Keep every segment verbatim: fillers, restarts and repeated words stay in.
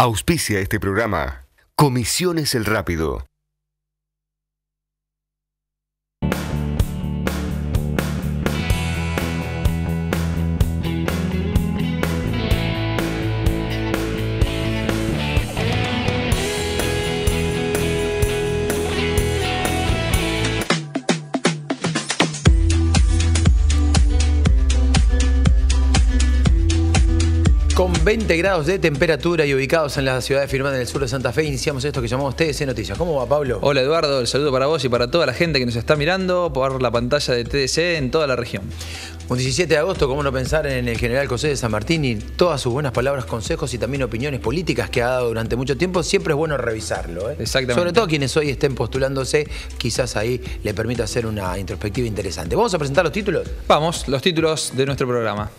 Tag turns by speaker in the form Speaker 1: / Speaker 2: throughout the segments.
Speaker 1: Auspicia este programa. Comisiones El Rápido.
Speaker 2: Con veinte grados de temperatura y ubicados en la ciudad de Firmat, en el sur de Santa Fe, iniciamos esto que llamamos T D C Noticias. ¿Cómo va, Pablo?
Speaker 3: Hola, Eduardo. El saludo para vos y para toda la gente que nos está mirando por la pantalla de T D C en toda la región.
Speaker 2: Un diecisiete de agosto, cómo no pensar en el general José de San Martín y todas sus buenas palabras, consejos y también opiniones políticas que ha dado durante mucho tiempo. Siempre es bueno revisarlo, ¿eh?
Speaker 3: Exactamente.
Speaker 2: Sobre todo quienes hoy estén postulándose, quizás ahí le permita hacer una introspectiva interesante. ¿Vamos a presentar los títulos?
Speaker 3: Vamos, los títulos de nuestro programa.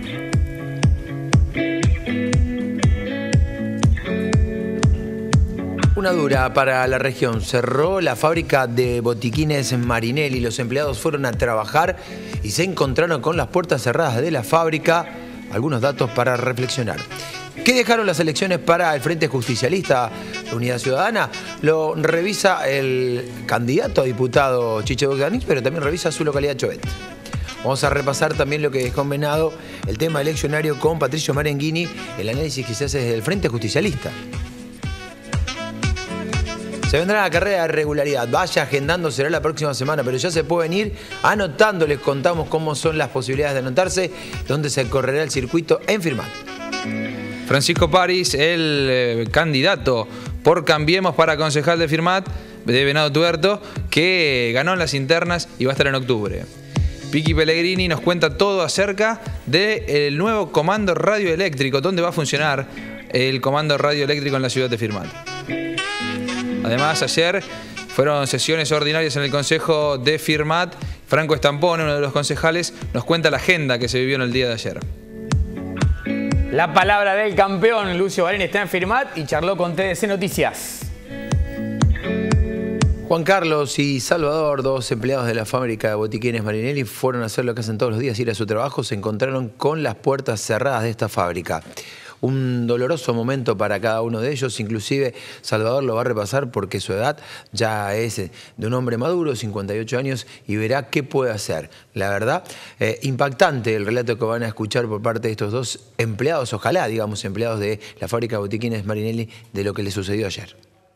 Speaker 2: Una dura para la región. Cerró la fábrica de botiquines Marinelli. Los empleados fueron a trabajar y se encontraron con las puertas cerradas de la fábrica. Algunos datos para reflexionar. ¿Qué dejaron las elecciones para el Frente Justicialista de Unidad Ciudadana? Lo revisa el candidato a diputado Chiche Bogdanich, pero también revisa su localidad Chovet. Vamos a repasar también lo que dejó en Venado el tema eleccionario con Patricio Marenghini, el análisis que se hace desde el Frente Justicialista. Se vendrá la carrera de regularidad. Vaya agendando, será la próxima semana, pero ya se pueden ir anotando. Les contamos cómo son las posibilidades de anotarse, dónde se correrá el circuito en Firmat.
Speaker 3: Francisco París, el eh, candidato por Cambiemos para concejal de Firmat, de Venado Tuerto, que ganó en las internas y va a estar en octubre. Piqui Pellegrini nos cuenta todo acerca del nuevo comando radioeléctrico, dónde va a funcionar el comando radioeléctrico en la ciudad de Firmat. Además, ayer fueron sesiones ordinarias en el Consejo de Firmat. Franco Estampone, uno de los concejales, nos cuenta la agenda que se vivió en el día de ayer.
Speaker 4: La palabra del campeón, Lucio Barén, está en Firmat y charló con T D C Noticias.
Speaker 2: Juan Carlos y Salvador, dos empleados de la fábrica de botiquines Marinelli, fueron a hacer lo que hacen todos los días, ir a su trabajo. Se encontraron con las puertas cerradas de esta fábrica. Un doloroso momento para cada uno de ellos, inclusive Salvador lo va a repasar porque su edad ya es de un hombre maduro, cincuenta y ocho años, y verá qué puede hacer. La verdad, eh, impactante el relato que van a escuchar por parte de estos dos empleados, ojalá, digamos, empleados de la fábrica de botiquines Marinelli, de lo que le sucedió ayer.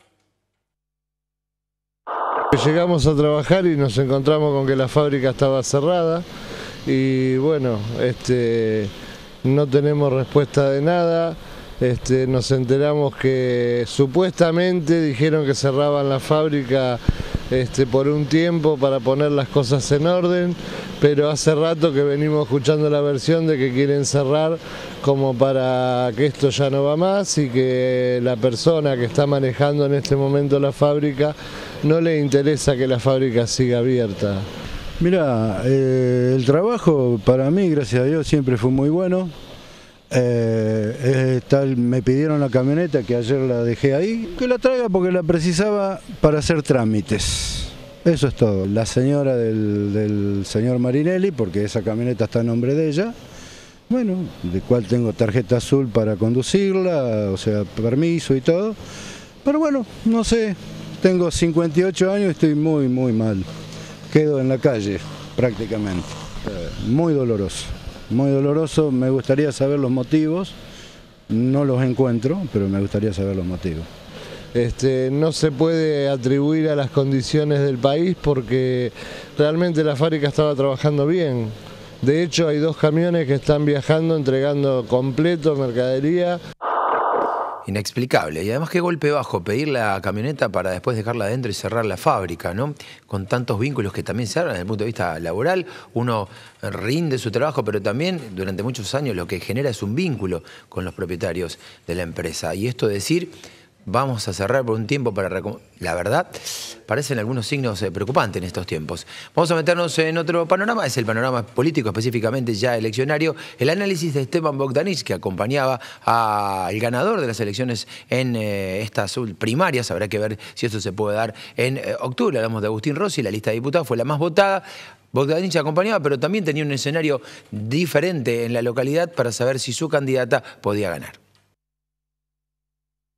Speaker 5: Llegamos a trabajar y nos encontramos con que la fábrica estaba cerrada y bueno, este... no tenemos respuesta de nada. Este, nos enteramos que supuestamente dijeron que cerraban la fábrica este, por un tiempo para poner las cosas en orden, pero hace rato que venimos escuchando la versión de que quieren cerrar como para que esto ya no va más y que la persona que está manejando en este momento la fábrica no le interesa que la fábrica siga abierta.
Speaker 6: Mira, eh, el trabajo para mí, gracias a Dios, siempre fue muy bueno. Eh, eh, tal, me pidieron la camioneta que ayer la dejé ahí, que la traiga porque la precisaba para hacer trámites. Eso es todo. La señora del, del señor Marinelli, porque esa camioneta está a nombre de ella, bueno, de cual tengo tarjeta azul para conducirla, o sea, permiso y todo. Pero bueno, no sé, tengo cincuenta y ocho años y estoy muy, muy mal. Quedo en la calle, prácticamente. Muy doloroso, muy doloroso. Me gustaría saber los motivos. No los encuentro, pero me gustaría saber los motivos.
Speaker 5: Este, no se puede atribuir a las condiciones del país porque realmente la fábrica estaba trabajando bien. De hecho, hay dos camiones que están viajando, entregando completo mercadería.
Speaker 2: Inexplicable. Y además qué golpe bajo pedir la camioneta para después dejarla adentro y cerrar la fábrica, ¿no? Con tantos vínculos que también se abren desde el punto de vista laboral. Uno rinde su trabajo, pero también durante muchos años lo que genera es un vínculo con los propietarios de la empresa. Y esto de decir, vamos a cerrar por un tiempo para... La verdad, parecen algunos signos eh, preocupantes en estos tiempos. Vamos a meternos en otro panorama, es el panorama político, específicamente ya eleccionario. El análisis de Esteban Bogdanich, que acompañaba al ganador de las elecciones en eh, estas primarias. Habrá que ver si esto se puede dar en eh, octubre. Hablamos de Agustín Rossi, la lista de diputados fue la más votada. Bogdanich acompañaba, pero también tenía un escenario diferente en la localidad para saber si su candidata podía ganar.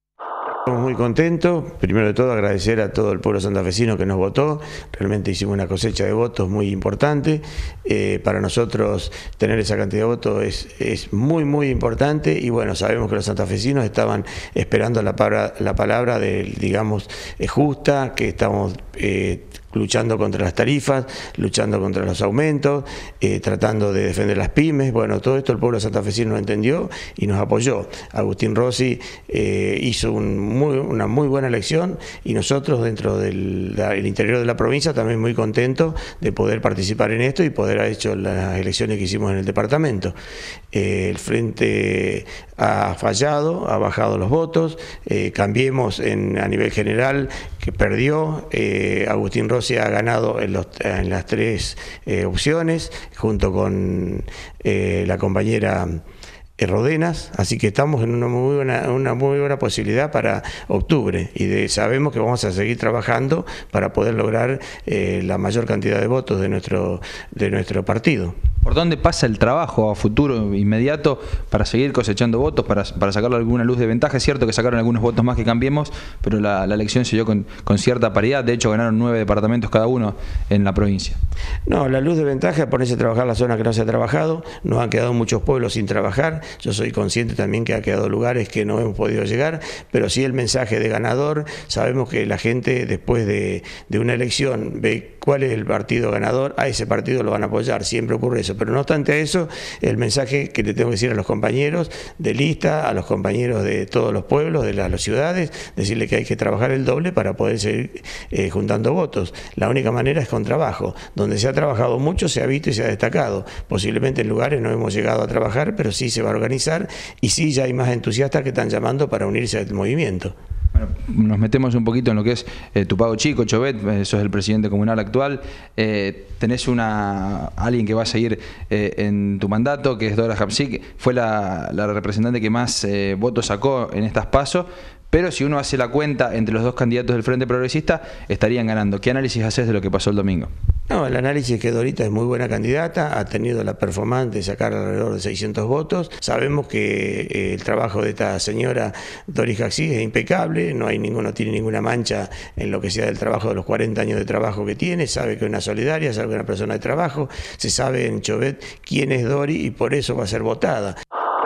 Speaker 7: Estamos muy contentos, primero de todo agradecer a todo el pueblo santafesino que nos votó, realmente hicimos una cosecha de votos muy importante, eh, para nosotros tener esa cantidad de votos es, es muy muy importante y bueno, sabemos que los santafesinos estaban esperando la palabra, la palabra de, digamos, eh, justa, que estamos eh, luchando contra las tarifas, luchando contra los aumentos, eh, tratando de defender las pymes. Bueno, todo esto el pueblo santafesino lo entendió y nos apoyó. Agustín Rossi eh, hizo un muy, una muy buena elección y nosotros dentro del la, el interior de la provincia también muy contentos de poder participar en esto y poder haber hecho las elecciones que hicimos en el departamento. Eh, el Frente ha fallado, ha bajado los votos, eh, Cambiemos en, a nivel general que perdió, eh, Agustín Rossi ha ganado en, los, en las tres eh, opciones, junto con eh, la compañera eh, Rodenas, así que estamos en una muy buena, una muy buena posibilidad para octubre y de, sabemos que vamos a seguir trabajando para poder lograr eh, la mayor cantidad de votos de nuestro, de nuestro partido.
Speaker 3: ¿Por dónde pasa el trabajo a futuro inmediato para seguir cosechando votos, para, para sacarle alguna luz de ventaja? Es cierto que sacaron algunos votos más que Cambiemos, pero la, la elección se dio con, con cierta paridad. De hecho, ganaron nueve departamentos cada uno en la provincia.
Speaker 7: No, la luz de ventaja es ponerse a trabajar la zona que no se ha trabajado. Nos han quedado muchos pueblos sin trabajar. Yo soy consciente también que ha quedado lugares que no hemos podido llegar, pero sí el mensaje de ganador. Sabemos que la gente, después de, de una elección, ve cuál es el partido ganador, a ese partido lo van a apoyar. Siempre ocurre eso. Pero no obstante eso, el mensaje que le tengo que decir a los compañeros de lista, a los compañeros de todos los pueblos, de las, las ciudades, decirle que hay que trabajar el doble para poder seguir eh, juntando votos. La única manera es con trabajo. Donde se ha trabajado mucho se ha visto y se ha destacado. Posiblemente en lugares no hemos llegado a trabajar, pero sí se va a organizar y sí ya hay más entusiastas que están llamando para unirse al movimiento.
Speaker 3: Bueno, nos metemos un poquito en lo que es eh, tu pago chico, Chauvet, eh, sos el presidente comunal actual, eh, tenés una alguien que va a seguir eh, en tu mandato, que es Dora Hapsik, fue la, la representante que más eh, votos sacó en estas PASO, pero si uno hace la cuenta entre los dos candidatos del Frente Progresista, estarían ganando. ¿Qué análisis haces de lo que pasó el domingo?
Speaker 7: No, el análisis es que Dorita es muy buena candidata, ha tenido la performance de sacar alrededor de seiscientos votos. Sabemos que eh, el trabajo de esta señora Doris Hapsik es impecable, no hay ninguno, tiene ninguna mancha en lo que sea del trabajo de los cuarenta años de trabajo que tiene, sabe que es una solidaria, sabe que es una persona de trabajo, se sabe en Chauvet quién es Dori y por eso va a ser votada.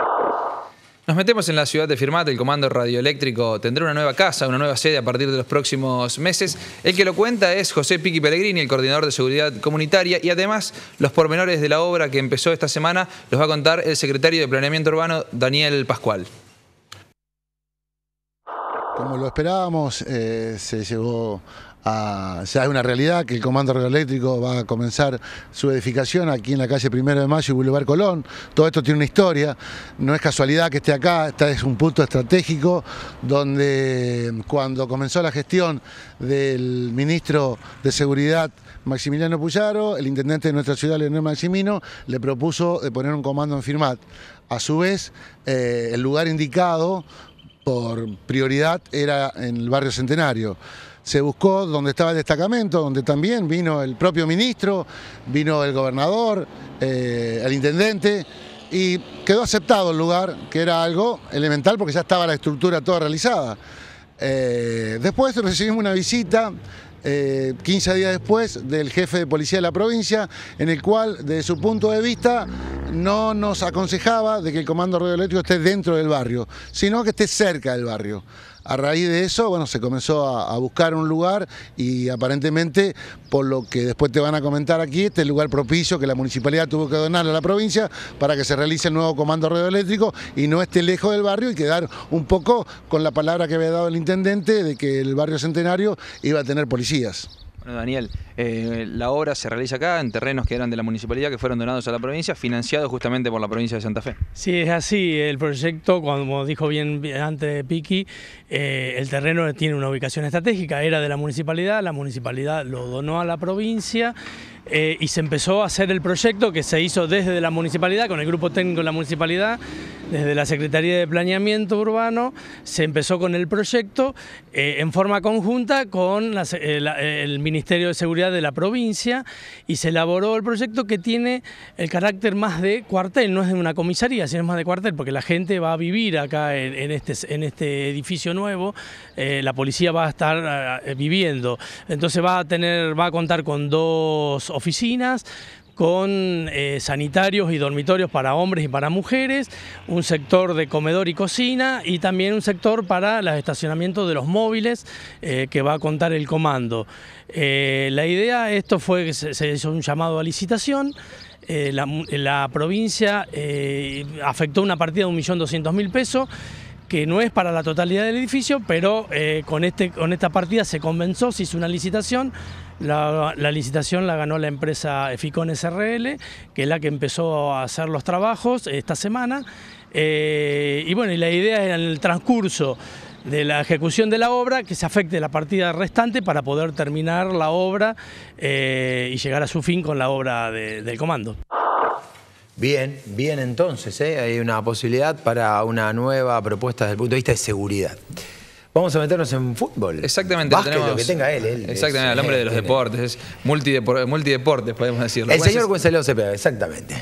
Speaker 3: Nos metemos en la ciudad de Firmat. El Comando Radioeléctrico tendrá una nueva casa, una nueva sede a partir de los próximos meses. El que lo cuenta es José Piqui Pellegrini, el coordinador de seguridad comunitaria, y además los pormenores de la obra que empezó esta semana los va a contar el secretario de Planeamiento Urbano, Daniel Pascual.
Speaker 8: Como lo esperábamos, eh, se llegó a, ya es una realidad que el Comando Radioeléctrico va a comenzar su edificación aquí en la calle Primero de Mayo y Boulevard Colón. Todo esto tiene una historia, no es casualidad que esté acá, este es un punto estratégico donde cuando comenzó la gestión del ministro de Seguridad Maximiliano Puyaro, el intendente de nuestra ciudad, Leonel Maximino, le propuso de poner un comando en Firmat. A su vez, eh, el lugar indicado por prioridad era en el barrio Centenario. Se buscó donde estaba el destacamento, donde también vino el propio ministro, vino el gobernador, eh, el intendente, y quedó aceptado el lugar, que era algo elemental porque ya estaba la estructura toda realizada. Eh, después recibimos una visita, eh, quince días después, del jefe de policía de la provincia, en el cual, desde su punto de vista, no nos aconsejaba de que el Comando Radioeléctrico esté dentro del barrio, sino que esté cerca del barrio. A raíz de eso, bueno, se comenzó a, a buscar un lugar y aparentemente, por lo que después te van a comentar aquí, este es el lugar propicio que la municipalidad tuvo que donar a la provincia para que se realice el nuevo Comando Radioeléctrico y no esté lejos del barrio y quedar un poco con la palabra que había dado el intendente de que el barrio Centenario iba a tener policías.
Speaker 3: Bueno, Daniel, eh, la obra se realiza acá en terrenos que eran de la municipalidad, que fueron donados a la provincia, financiados justamente por la provincia de Santa Fe.
Speaker 9: Sí, es así. El proyecto, como dijo bien antes Piqui, eh, el terreno tiene una ubicación estratégica, era de la municipalidad, la municipalidad lo donó a la provincia. eh, y se empezó a hacer el proyecto que se hizo desde la municipalidad, con el grupo técnico de la municipalidad, desde la Secretaría de Planeamiento Urbano, se empezó con el proyecto eh, en forma conjunta con la, eh, la, el Ministerio de Seguridad de la provincia, y se elaboró el proyecto que tiene el carácter más de cuartel, no es de una comisaría, sino es más de cuartel, porque la gente va a vivir acá en, en, este, en este edificio nuevo, eh, la policía va a estar eh, viviendo, entonces va a tener, va a contar con dos oficinas, con eh, sanitarios y dormitorios para hombres y para mujeres, un sector de comedor y cocina y también un sector para los estacionamientos de los móviles eh, que va a contar el comando. Eh, la idea, esto fue que se, se hizo un llamado a licitación. Eh, la, la provincia eh, afectó una partida de un millón doscientos mil pesos, que no es para la totalidad del edificio, pero eh, con, este, con esta partida se comenzó, se hizo una licitación. La, la licitación la ganó la empresa Eficon S R L, que es la que empezó a hacer los trabajos esta semana. Eh, y bueno, y la idea es en el transcurso de la ejecución de la obra que se afecte la partida restante para poder terminar la obra eh, y llegar a su fin con la obra de, del comando.
Speaker 2: Bien, bien entonces, ¿eh? Hay una posibilidad para una nueva propuesta desde el punto de vista de seguridad. Vamos a meternos en fútbol.
Speaker 3: Exactamente.
Speaker 2: Básquet,
Speaker 3: tenemos,
Speaker 2: lo que tenga él. él
Speaker 3: exactamente,
Speaker 2: es,
Speaker 3: el hombre de los
Speaker 2: tiene.
Speaker 3: deportes, es multidepor, multideportes, podemos decirlo.
Speaker 2: El señor Wenceslao Cepeda, exactamente.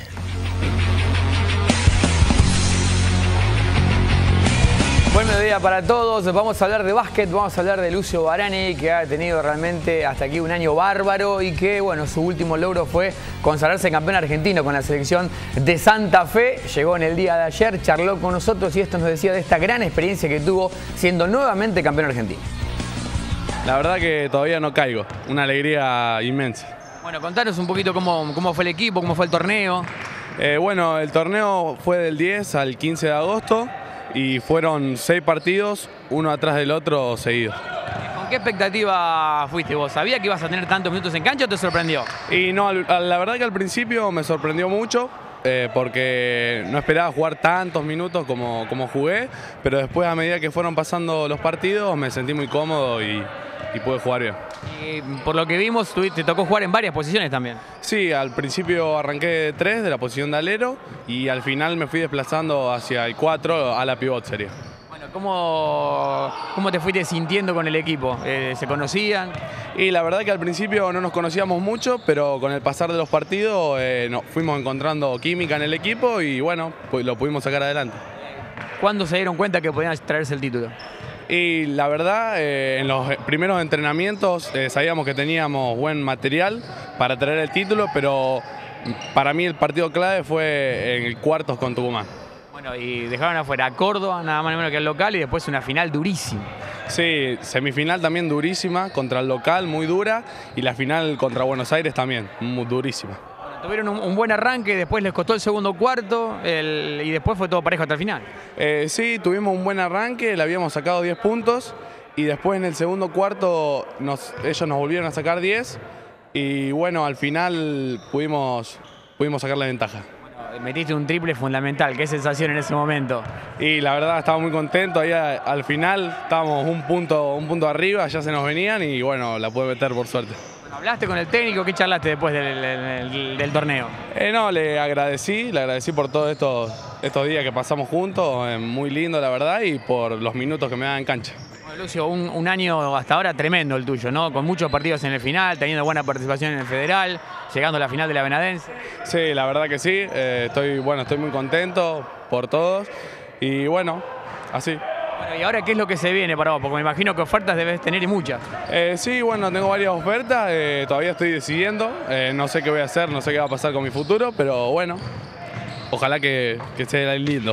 Speaker 4: Buen mediodía para todos. Vamos a hablar de básquet, vamos a hablar de Lucio Barani, que ha tenido realmente hasta aquí un año bárbaro y que, bueno, su último logro fue consagrarse campeón argentino con la selección de Santa Fe. Llegó en el día de ayer, charló con nosotros y esto nos decía de esta gran experiencia que tuvo siendo nuevamente campeón argentino.
Speaker 10: La verdad que todavía no caigo, una alegría inmensa.
Speaker 4: Bueno, contanos un poquito cómo, cómo fue el equipo, cómo fue el torneo.
Speaker 10: Eh, bueno, el torneo fue del diez al quince de agosto. Y fueron seis partidos, uno atrás del otro seguido.
Speaker 4: ¿Con qué expectativa fuiste vos? ¿Sabías que ibas a tener tantos minutos en cancha o te sorprendió?
Speaker 10: Y no, la verdad que al principio me sorprendió mucho, eh, porque no esperaba jugar tantos minutos como, como jugué, pero después a medida que fueron pasando los partidos me sentí muy cómodo y, y pude jugar bien.
Speaker 4: Y por lo que vimos, te tocó jugar en varias posiciones también.
Speaker 10: Sí, al principio arranqué de tres, de la posición de alero, y al final me fui desplazando hacia el cuatro, a la pivot sería.
Speaker 4: Bueno, ¿cómo, cómo te fuiste sintiendo con el equipo? Eh, ¿Se conocían?
Speaker 10: Y la verdad que al principio no nos conocíamos mucho, pero con el pasar de los partidos eh, nos fuimos encontrando química en el equipo y bueno, pues lo pudimos sacar adelante.
Speaker 4: ¿Cuándo se dieron cuenta que podían traerse el título?
Speaker 10: Y la verdad, eh, en los primeros entrenamientos eh, sabíamos que teníamos buen material para traer el título, pero para mí el partido clave fue en el cuartos con Tucumán.
Speaker 4: Bueno, y dejaron afuera a Córdoba, nada más ni menos que el local, y después una final durísima.
Speaker 10: Sí, semifinal también durísima, contra el local, muy dura, y la final contra Buenos Aires también, muy durísima.
Speaker 4: Tuvieron un, un buen arranque, después les costó el segundo cuarto el, y después fue todo parejo hasta el final.
Speaker 10: Eh, sí, tuvimos un buen arranque, le habíamos sacado diez puntos y después en el segundo cuarto nos, ellos nos volvieron a sacar diez y bueno, al final pudimos, pudimos sacar la ventaja.
Speaker 4: Bueno, metiste un triple fundamental, ¿qué sensación en ese momento?
Speaker 10: Y la verdad estaba muy contento, ahí a, al final estábamos un punto, un punto arriba, ya se nos venían y bueno, la pude meter por suerte.
Speaker 4: ¿Hablaste con el técnico? ¿Qué charlaste después del, del, del torneo?
Speaker 10: Eh, no, le agradecí, le agradecí por todos estos, estos días que pasamos juntos, eh, muy lindo la verdad, y por los minutos que me dan en cancha.
Speaker 4: Bueno, Lucio, un, un año hasta ahora tremendo el tuyo, ¿no? Con muchos partidos en el final, teniendo buena participación en el Federal, llegando a la final de la Benadense.
Speaker 10: Sí, la verdad que sí, eh, estoy, bueno, estoy muy contento por todos y bueno, así.
Speaker 4: Bueno, ¿y ahora qué es lo que se viene para vos? Porque me imagino que ofertas debes tener y muchas.
Speaker 10: Eh, sí, bueno, tengo varias ofertas, eh, todavía estoy decidiendo, eh, no sé qué voy a hacer, no sé qué va a pasar con mi futuro, pero bueno, ojalá que, que sea lindo.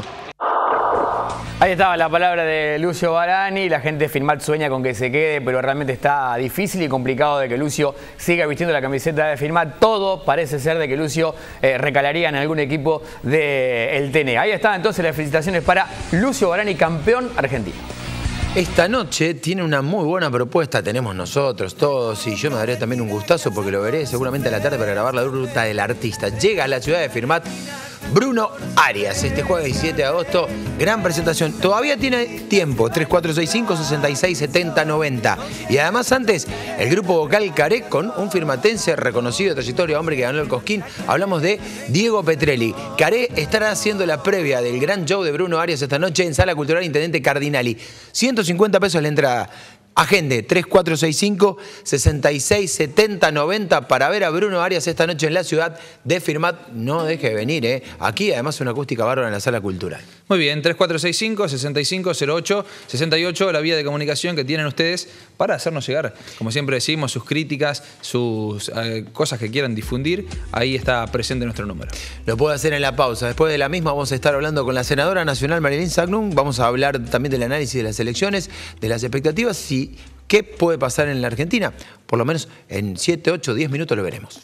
Speaker 4: Ahí estaba la palabra de Lucio Barani, la gente de Firmat sueña con que se quede, pero realmente está difícil y complicado de que Lucio siga vistiendo la camiseta de Firmat. Todo parece ser de que Lucio eh, recalaría en algún equipo del T N E. Ahí está entonces las felicitaciones para Lucio Barani, campeón argentino.
Speaker 2: Esta noche tiene una muy buena propuesta, tenemos nosotros todos, y yo me daré también un gustazo porque lo veré seguramente a la tarde para grabar la ruta del artista. Llega a la ciudad de Firmat Bruno Arias, este jueves diecisiete de agosto, gran presentación. Todavía tiene tiempo, tres cuatro seis cinco, seis seis siete cero nueve cero. Y además antes, el grupo vocal Caré con un firmatense reconocido de trayectoria, hombre que ganó el Cosquín. Hablamos de Diego Petrelli. Caré estará haciendo la previa del gran show de Bruno Arias esta noche en Sala Cultural Intendente Cardinali. ciento cincuenta pesos la entrada. Agende tres cuatro seis cinco, seis seis siete cero nueve cero para ver a Bruno Arias esta noche en la ciudad de Firmat. No deje de venir, ¿eh? Aquí además una acústica bárbara en la Sala Cultural.
Speaker 3: Muy bien, tres cuatro seis cinco, seis cinco cero ocho, seis ocho, la vía de comunicación que tienen ustedes para hacernos llegar, como siempre decimos, sus críticas, sus eh, cosas que quieran difundir. Ahí está presente nuestro número.
Speaker 2: Lo puedo hacer en la pausa. Después de la misma vamos a estar hablando con la senadora nacional Marilyn Sagnum. Vamos a hablar también del análisis de las elecciones, de las expectativas y qué puede pasar en la Argentina. Por lo menos en siete, ocho, diez minutos lo veremos.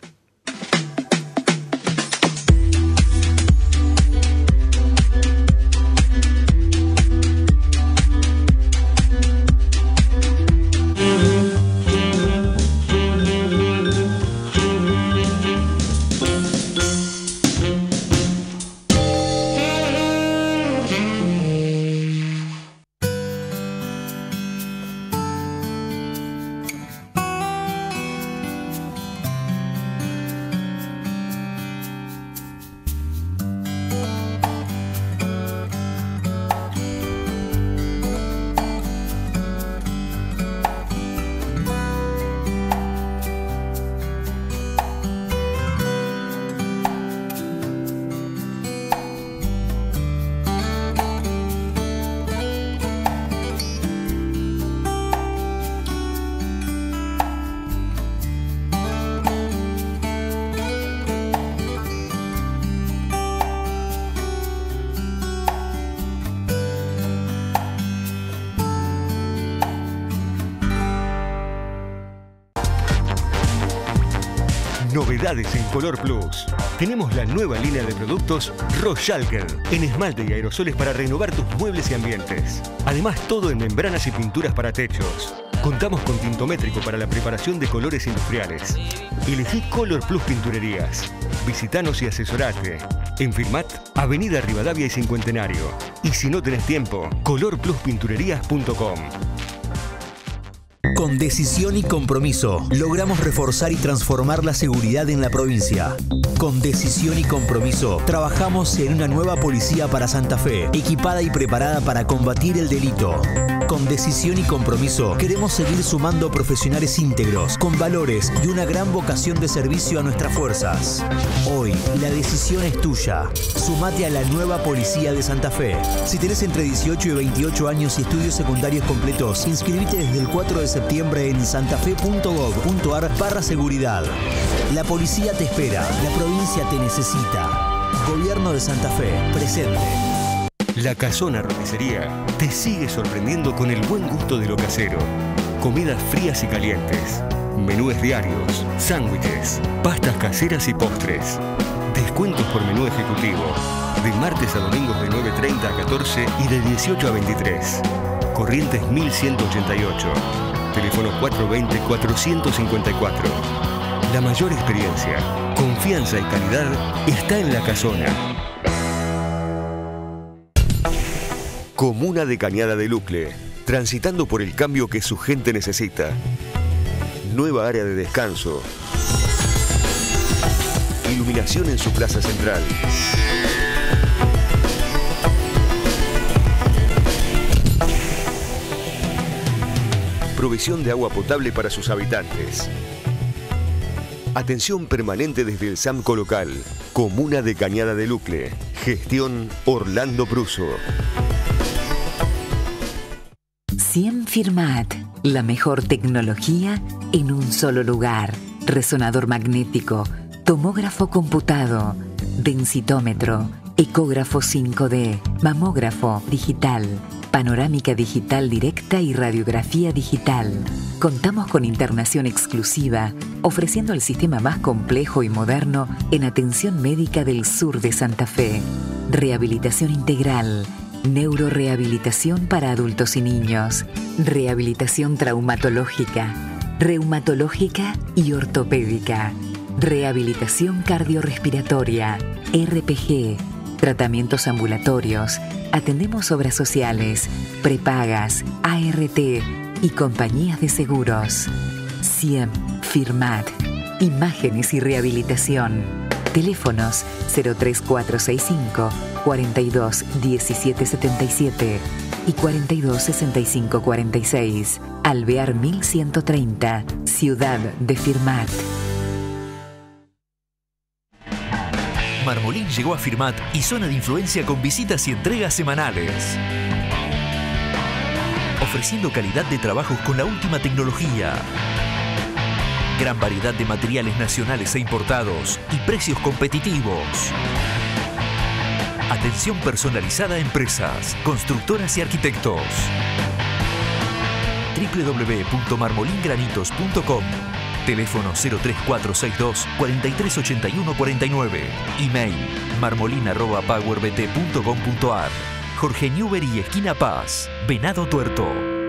Speaker 1: Novedades en Color Plus. Tenemos la nueva línea de productos Royalker en esmalte y aerosoles para renovar tus muebles y ambientes. Además, todo en membranas y pinturas para techos. Contamos con tintométrico para la preparación de colores industriales. Elegí Color Plus Pinturerías. Visitanos y asesorate. En Firmat, Avenida Rivadavia y Cincuentenario. Y si no tenés tiempo, color plus pinturerías punto com.
Speaker 11: Con decisión y compromiso, logramos reforzar y transformar la seguridad en la provincia. Con decisión y compromiso, trabajamos en una nueva policía para Santa Fe, equipada y preparada para combatir el delito. Con decisión y compromiso, queremos seguir sumando profesionales íntegros, con valores y una gran vocación de servicio a nuestras fuerzas. Hoy, la decisión es tuya. Sumate a la nueva policía de Santa Fe. Si tenés entre dieciocho y veintiocho años y estudios secundarios completos, inscribite desde el cuatro de septiembre en santafe punto gov punto ar barra seguridad. La policía te espera, la provincia te necesita. Gobierno de Santa Fe, presente.
Speaker 1: La Casona Roticería te sigue sorprendiendo con el buen gusto de lo casero. Comidas frías y calientes, menúes diarios, sándwiches, pastas caseras y postres. Descuentos por menú ejecutivo, de martes a domingos de nueve treinta a catorce y de dieciocho a veintitrés. Corrientes mil ciento ochenta y ocho. Teléfono cuatro dos cero, cuatro cinco cuatro. La mayor experiencia, confianza y calidad está en La Casona.
Speaker 12: Comuna de Cañada de Lucle, transitando por el cambio que su gente necesita. Nueva área de descanso. Iluminación en su plaza central. Provisión de agua potable para sus habitantes. Atención permanente desde el SAMCO local. Comuna de Cañada de Lucle. Gestión Orlando Pruso.
Speaker 13: cien Firmat. La mejor tecnología en un solo lugar. Resonador magnético, tomógrafo computado, densitómetro, ecógrafo cinco D, mamógrafo digital, panorámica digital directa y radiografía digital. Contamos con internación exclusiva, ofreciendo el sistema más complejo y moderno en atención médica del sur de Santa Fe. Rehabilitación integral, neurorehabilitación para adultos y niños, rehabilitación traumatológica, reumatológica y ortopédica, rehabilitación cardiorrespiratoria, R P G, tratamientos ambulatorios, atendemos obras sociales, prepagas, A R T y compañías de seguros. Ciem Firmat, imágenes y rehabilitación. Teléfonos cero tres cuatro seis cinco, cuarenta y dos, diecisiete setenta y siete y cuarenta y dos, sesenta y cinco cuarenta y seis. Alvear mil ciento treinta, Ciudad de Firmat.
Speaker 11: Marmolín llegó a Firmat y zona de influencia con visitas y entregas semanales. Ofreciendo calidad de trabajos con la última tecnología. Gran variedad de materiales nacionales e importados y precios competitivos. Atención personalizada a empresas, constructoras y arquitectos. doble u doble u doble u punto marmolingranitos punto com. Teléfono cero tres cuatro seis dos, cuarenta y tres ochenta y uno cuarenta y nueve. Email marmolin arroba powerbt punto com punto ar. Jorge Newbery, esquina Paz, Venado Tuerto.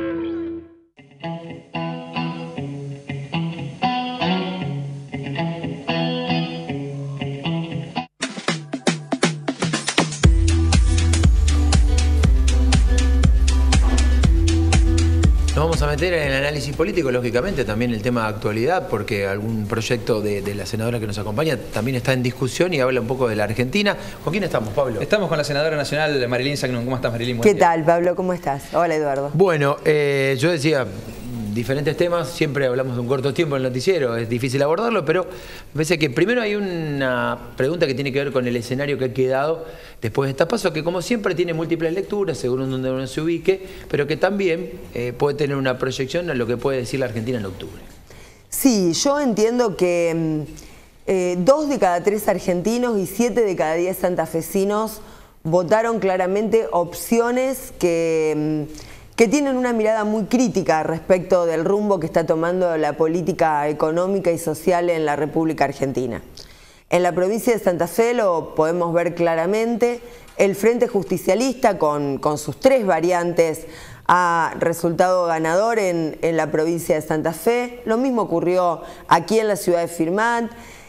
Speaker 2: Nos vamos a meter en el análisis político, lógicamente, también el tema de actualidad, porque algún proyecto de, de la senadora que nos acompaña también está en discusión y habla un poco de la Argentina. ¿Con quién estamos, Pablo?
Speaker 3: Estamos con la senadora nacional Marilyn Sagnum. ¿Cómo estás, Marilyn?
Speaker 14: ¿Qué tal, Pablo? ¿Cómo estás? Hola, Eduardo.
Speaker 2: Bueno, eh, yo decía, diferentes temas, siempre hablamos de un corto tiempo en el noticiero, es difícil abordarlo, pero me parece que primero hay una pregunta que tiene que ver con el escenario que ha quedado después de esta paso, que como siempre tiene múltiples lecturas, según donde uno se ubique, pero que también eh, puede tener una proyección a lo que puede decir la Argentina en octubre.
Speaker 14: Sí, yo entiendo que eh, dos de cada tres argentinos y siete de cada diez santafesinos votaron claramente opciones que... que tienen una mirada muy crítica respecto del rumbo que está tomando la política económica y social en la República Argentina. En la provincia de Santa Fe lo podemos ver claramente, el Frente Justicialista con, con sus tres variantes ha resultado ganador en, en la provincia de Santa Fe, lo mismo ocurrió aquí en la ciudad de Firmat.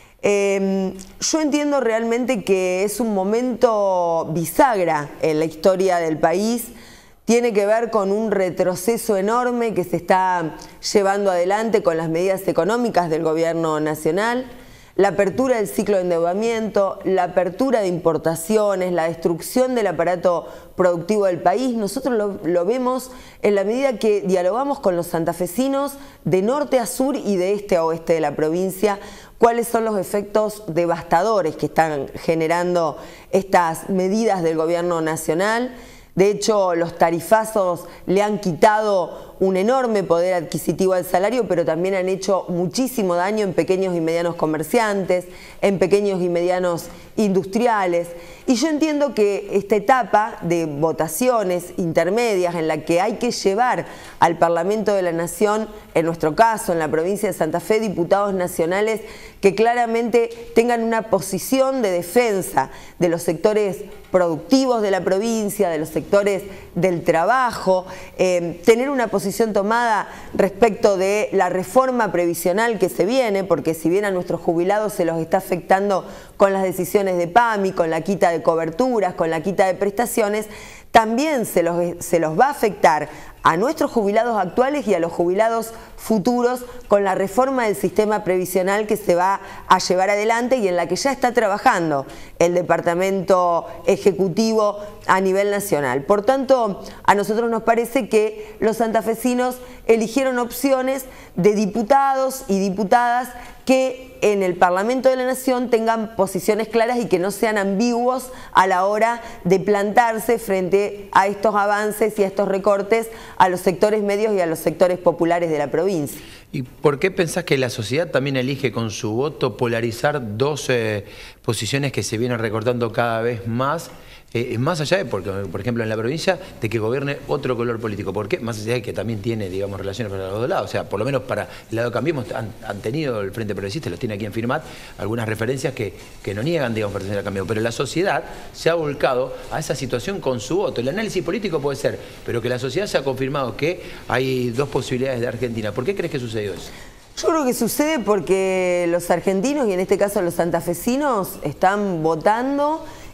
Speaker 14: Eh, yo entiendo realmente que es un momento bisagra en la historia del país. Tiene que ver con un retroceso enorme que se está llevando adelante con las medidas económicas del gobierno nacional, la apertura del ciclo de endeudamiento, la apertura de importaciones, la destrucción del aparato productivo del país. Nosotros lo, lo vemos en la medida que dialogamos con los santafesinos de norte a sur y de este a oeste de la provincia, cuáles son los efectos devastadores que están generando estas medidas del gobierno nacional. De hecho, los tarifazos le han quitado un enorme poder adquisitivo al salario, pero también han hecho muchísimo daño en pequeños y medianos comerciantes, en pequeños y medianos industriales. Y yo entiendo que esta etapa de votaciones intermedias en la que hay que llevar al Parlamento de la Nación, en nuestro caso, en la provincia de Santa Fe, diputados nacionales que claramente tengan una posición de defensa de los sectores productivos de la provincia, de los sectores del trabajo, eh, tener una posición tomada respecto de la reforma previsional que se viene, porque si bien a nuestros jubilados se los está afectando con las decisiones de PAMI, con la quita de coberturas, con la quita de prestaciones, también se los, se los va a afectar a nuestros jubilados actuales y a los jubilados futuros con la reforma del sistema previsional que se va a llevar adelante y en la que ya está trabajando el Departamento Ejecutivo a nivel nacional. Por tanto, a nosotros nos parece que los santafesinos eligieron opciones de diputados y diputadas que en el Parlamento de la Nación tengan posiciones claras y que no sean ambiguos a la hora de plantarse frente a estos avances y a estos recortes a los sectores medios y a los sectores populares de la provincia.
Speaker 2: ¿Y por qué pensás que la sociedad también elige con su voto polarizar dos eh, posiciones que se vienen recortando cada vez más? Eh, más allá de, porque, por ejemplo, en la provincia, de que gobierne otro color político. ¿Por qué? Más allá de que también tiene, digamos, relaciones para los dos lados. O sea, por lo menos para el lado de Cambiemos han, han tenido el Frente Progresista, los tiene aquí en Firmat, algunas referencias que, que no niegan, digamos, pertenecer a Cambiemos. Pero la sociedad se ha volcado a esa situación con su voto. El análisis político puede ser, pero que la sociedad se ha confirmado que hay dos posibilidades de Argentina. ¿Por qué crees que sucedió eso?
Speaker 14: Yo creo que sucede porque los argentinos, y en este caso los santafesinos, están votando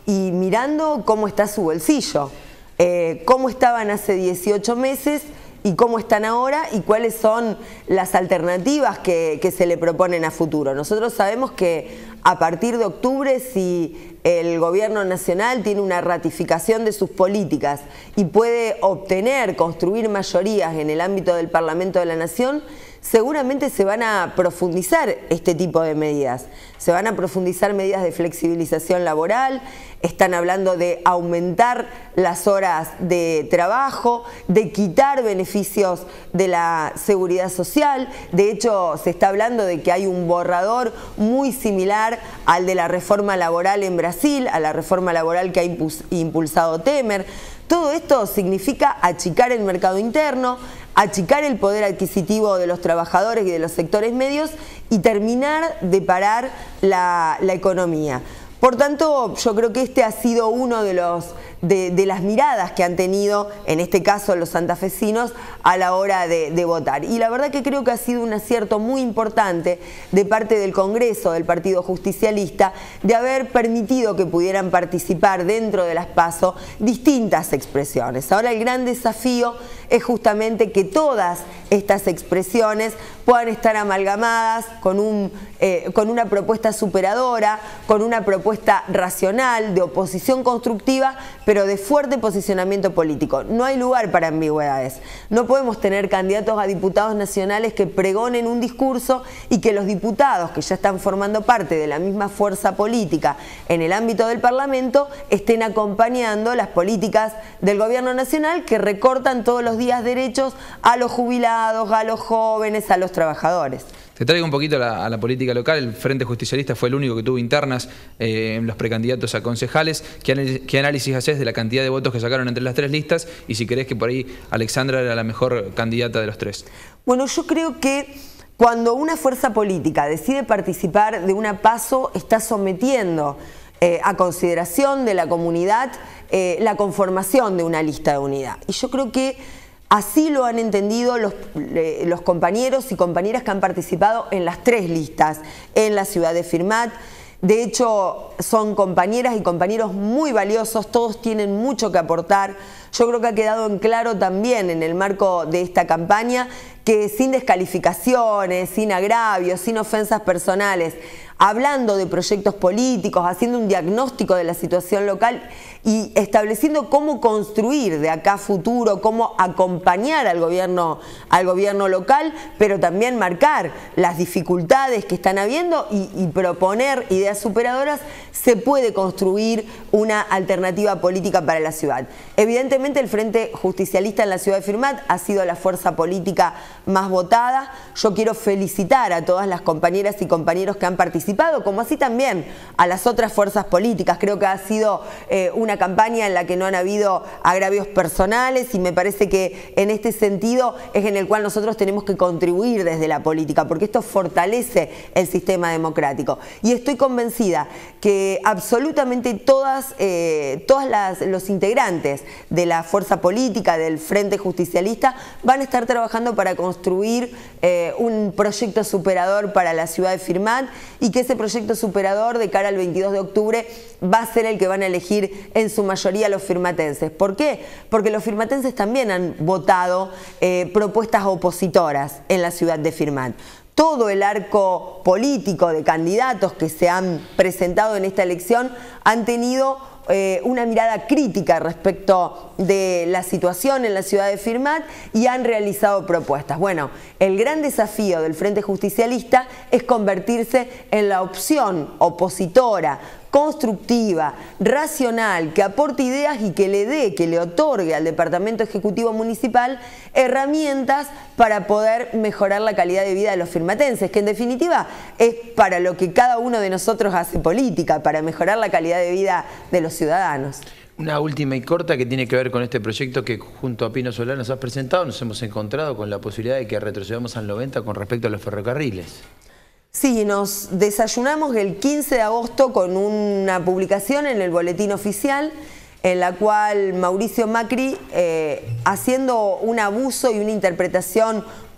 Speaker 14: y mirando cómo está su bolsillo, eh, cómo estaban hace dieciocho meses y cómo están ahora y cuáles son las alternativas que, que se le proponen a futuro. Nosotros sabemos que a partir de octubre, si el gobierno nacional tiene una ratificación de sus políticas y puede obtener, construir mayorías en el ámbito del Parlamento de la Nación, seguramente se van a profundizar este tipo de medidas. Se van a profundizar medidas de flexibilización laboral, están hablando de aumentar las horas de trabajo, de quitar beneficios de la seguridad social. De hecho, se está hablando de que hay un borrador muy similar al de la reforma laboral en Brasil, a la reforma laboral que ha impulsado Temer. Todo esto significa achicar el mercado interno, achicar el poder adquisitivo de los trabajadores y de los sectores medios y terminar de parar la, la economía. Por tanto, yo creo que este ha sido uno de, los, de, de las miradas que han tenido, en este caso los santafesinos, a la hora de, de votar. Y la verdad que creo que ha sido un acierto muy importante de parte del Congreso, del Partido Justicialista, de haber permitido que pudieran participar dentro de las PASO distintas expresiones. Ahora el gran desafío es justamente que todas estas expresiones puedan estar amalgamadas con, un, eh, con una propuesta superadora, con una propuesta racional, de oposición constructiva, pero de fuerte posicionamiento político. No hay lugar para ambigüedades. No podemos tener candidatos a diputados nacionales que pregonen un discurso y que los diputados que ya están formando parte de la misma fuerza política en el ámbito del Parlamento estén acompañando las políticas del gobierno nacional que recortan todos los días derechos a los jubilados, a los jóvenes, a los trabajadores.
Speaker 3: Te traigo un poquito a la, a la política local. El Frente Justicialista fue el único que tuvo internas eh, en los precandidatos a concejales. ¿Qué, ¿Qué análisis haces de la cantidad de votos que sacaron entre las tres listas? Y si crees que por ahí Alexandra era la mejor candidata de los tres.
Speaker 14: Bueno, yo creo que cuando una fuerza política decide participar de una PASO, está sometiendo eh, a consideración de la comunidad eh, la conformación de una lista de unidad. Y yo creo que así lo han entendido los, eh, los compañeros y compañeras que han participado en las tres listas en la ciudad de Firmat. De hecho, son compañeras y compañeros muy valiosos, todos tienen mucho que aportar. Yo creo que ha quedado en claro también en el marco de esta campaña que sin descalificaciones, sin agravios, sin ofensas personales, hablando de proyectos políticos, haciendo un diagnóstico de la situación local y estableciendo cómo construir de acá a futuro, cómo acompañar al gobierno, al gobierno local, pero también marcar las dificultades que están habiendo y, y proponer ideas superadoras, se puede construir una alternativa política para la ciudad. Evidentemente el Frente Justicialista en la ciudad de Firmat ha sido la fuerza política más votada. Yo quiero felicitar a todas las compañeras y compañeros que han participado, como así también a las otras fuerzas políticas. Creo que ha sido eh, una campaña en la que no han habido agravios personales y me parece que en este sentido es en el cual nosotros tenemos que contribuir desde la política, porque esto fortalece el sistema democrático. Y estoy convencida que absolutamente todas, eh, todas las, los integrantes de la fuerza política del Frente Justicialista van a estar trabajando para construir eh, un proyecto superador para la ciudad de Firmat y que ese proyecto superador de cara al veintidós de octubre va a ser el que van a elegir en su mayoría los firmatenses. ¿Por qué? Porque los firmatenses también han votado eh, propuestas opositoras en la ciudad de Firmat. Todo el arco político de candidatos que se han presentado en esta elección han tenido eh, una mirada crítica respecto de la situación en la ciudad de Firmat y han realizado propuestas. Bueno, el gran desafío del Frente Justicialista es convertirse en la opción opositora, constructiva, racional, que aporte ideas y que le dé, que le otorgue al Departamento Ejecutivo Municipal herramientas para poder mejorar la calidad de vida de los firmatenses, que en definitiva es para lo que cada uno de nosotros hace política, para mejorar la calidad de vida de los ciudadanos.
Speaker 2: Una última y corta que tiene que ver con este proyecto que junto a Pino Solar nos has presentado. Nos hemos encontrado con la posibilidad de que retrocedamos al noventa con respecto a los ferrocarriles.
Speaker 14: Sí, nos desayunamos el quince de agosto con una publicación en el Boletín Oficial en la cual Mauricio Macri, eh, haciendo un abuso y una interpretación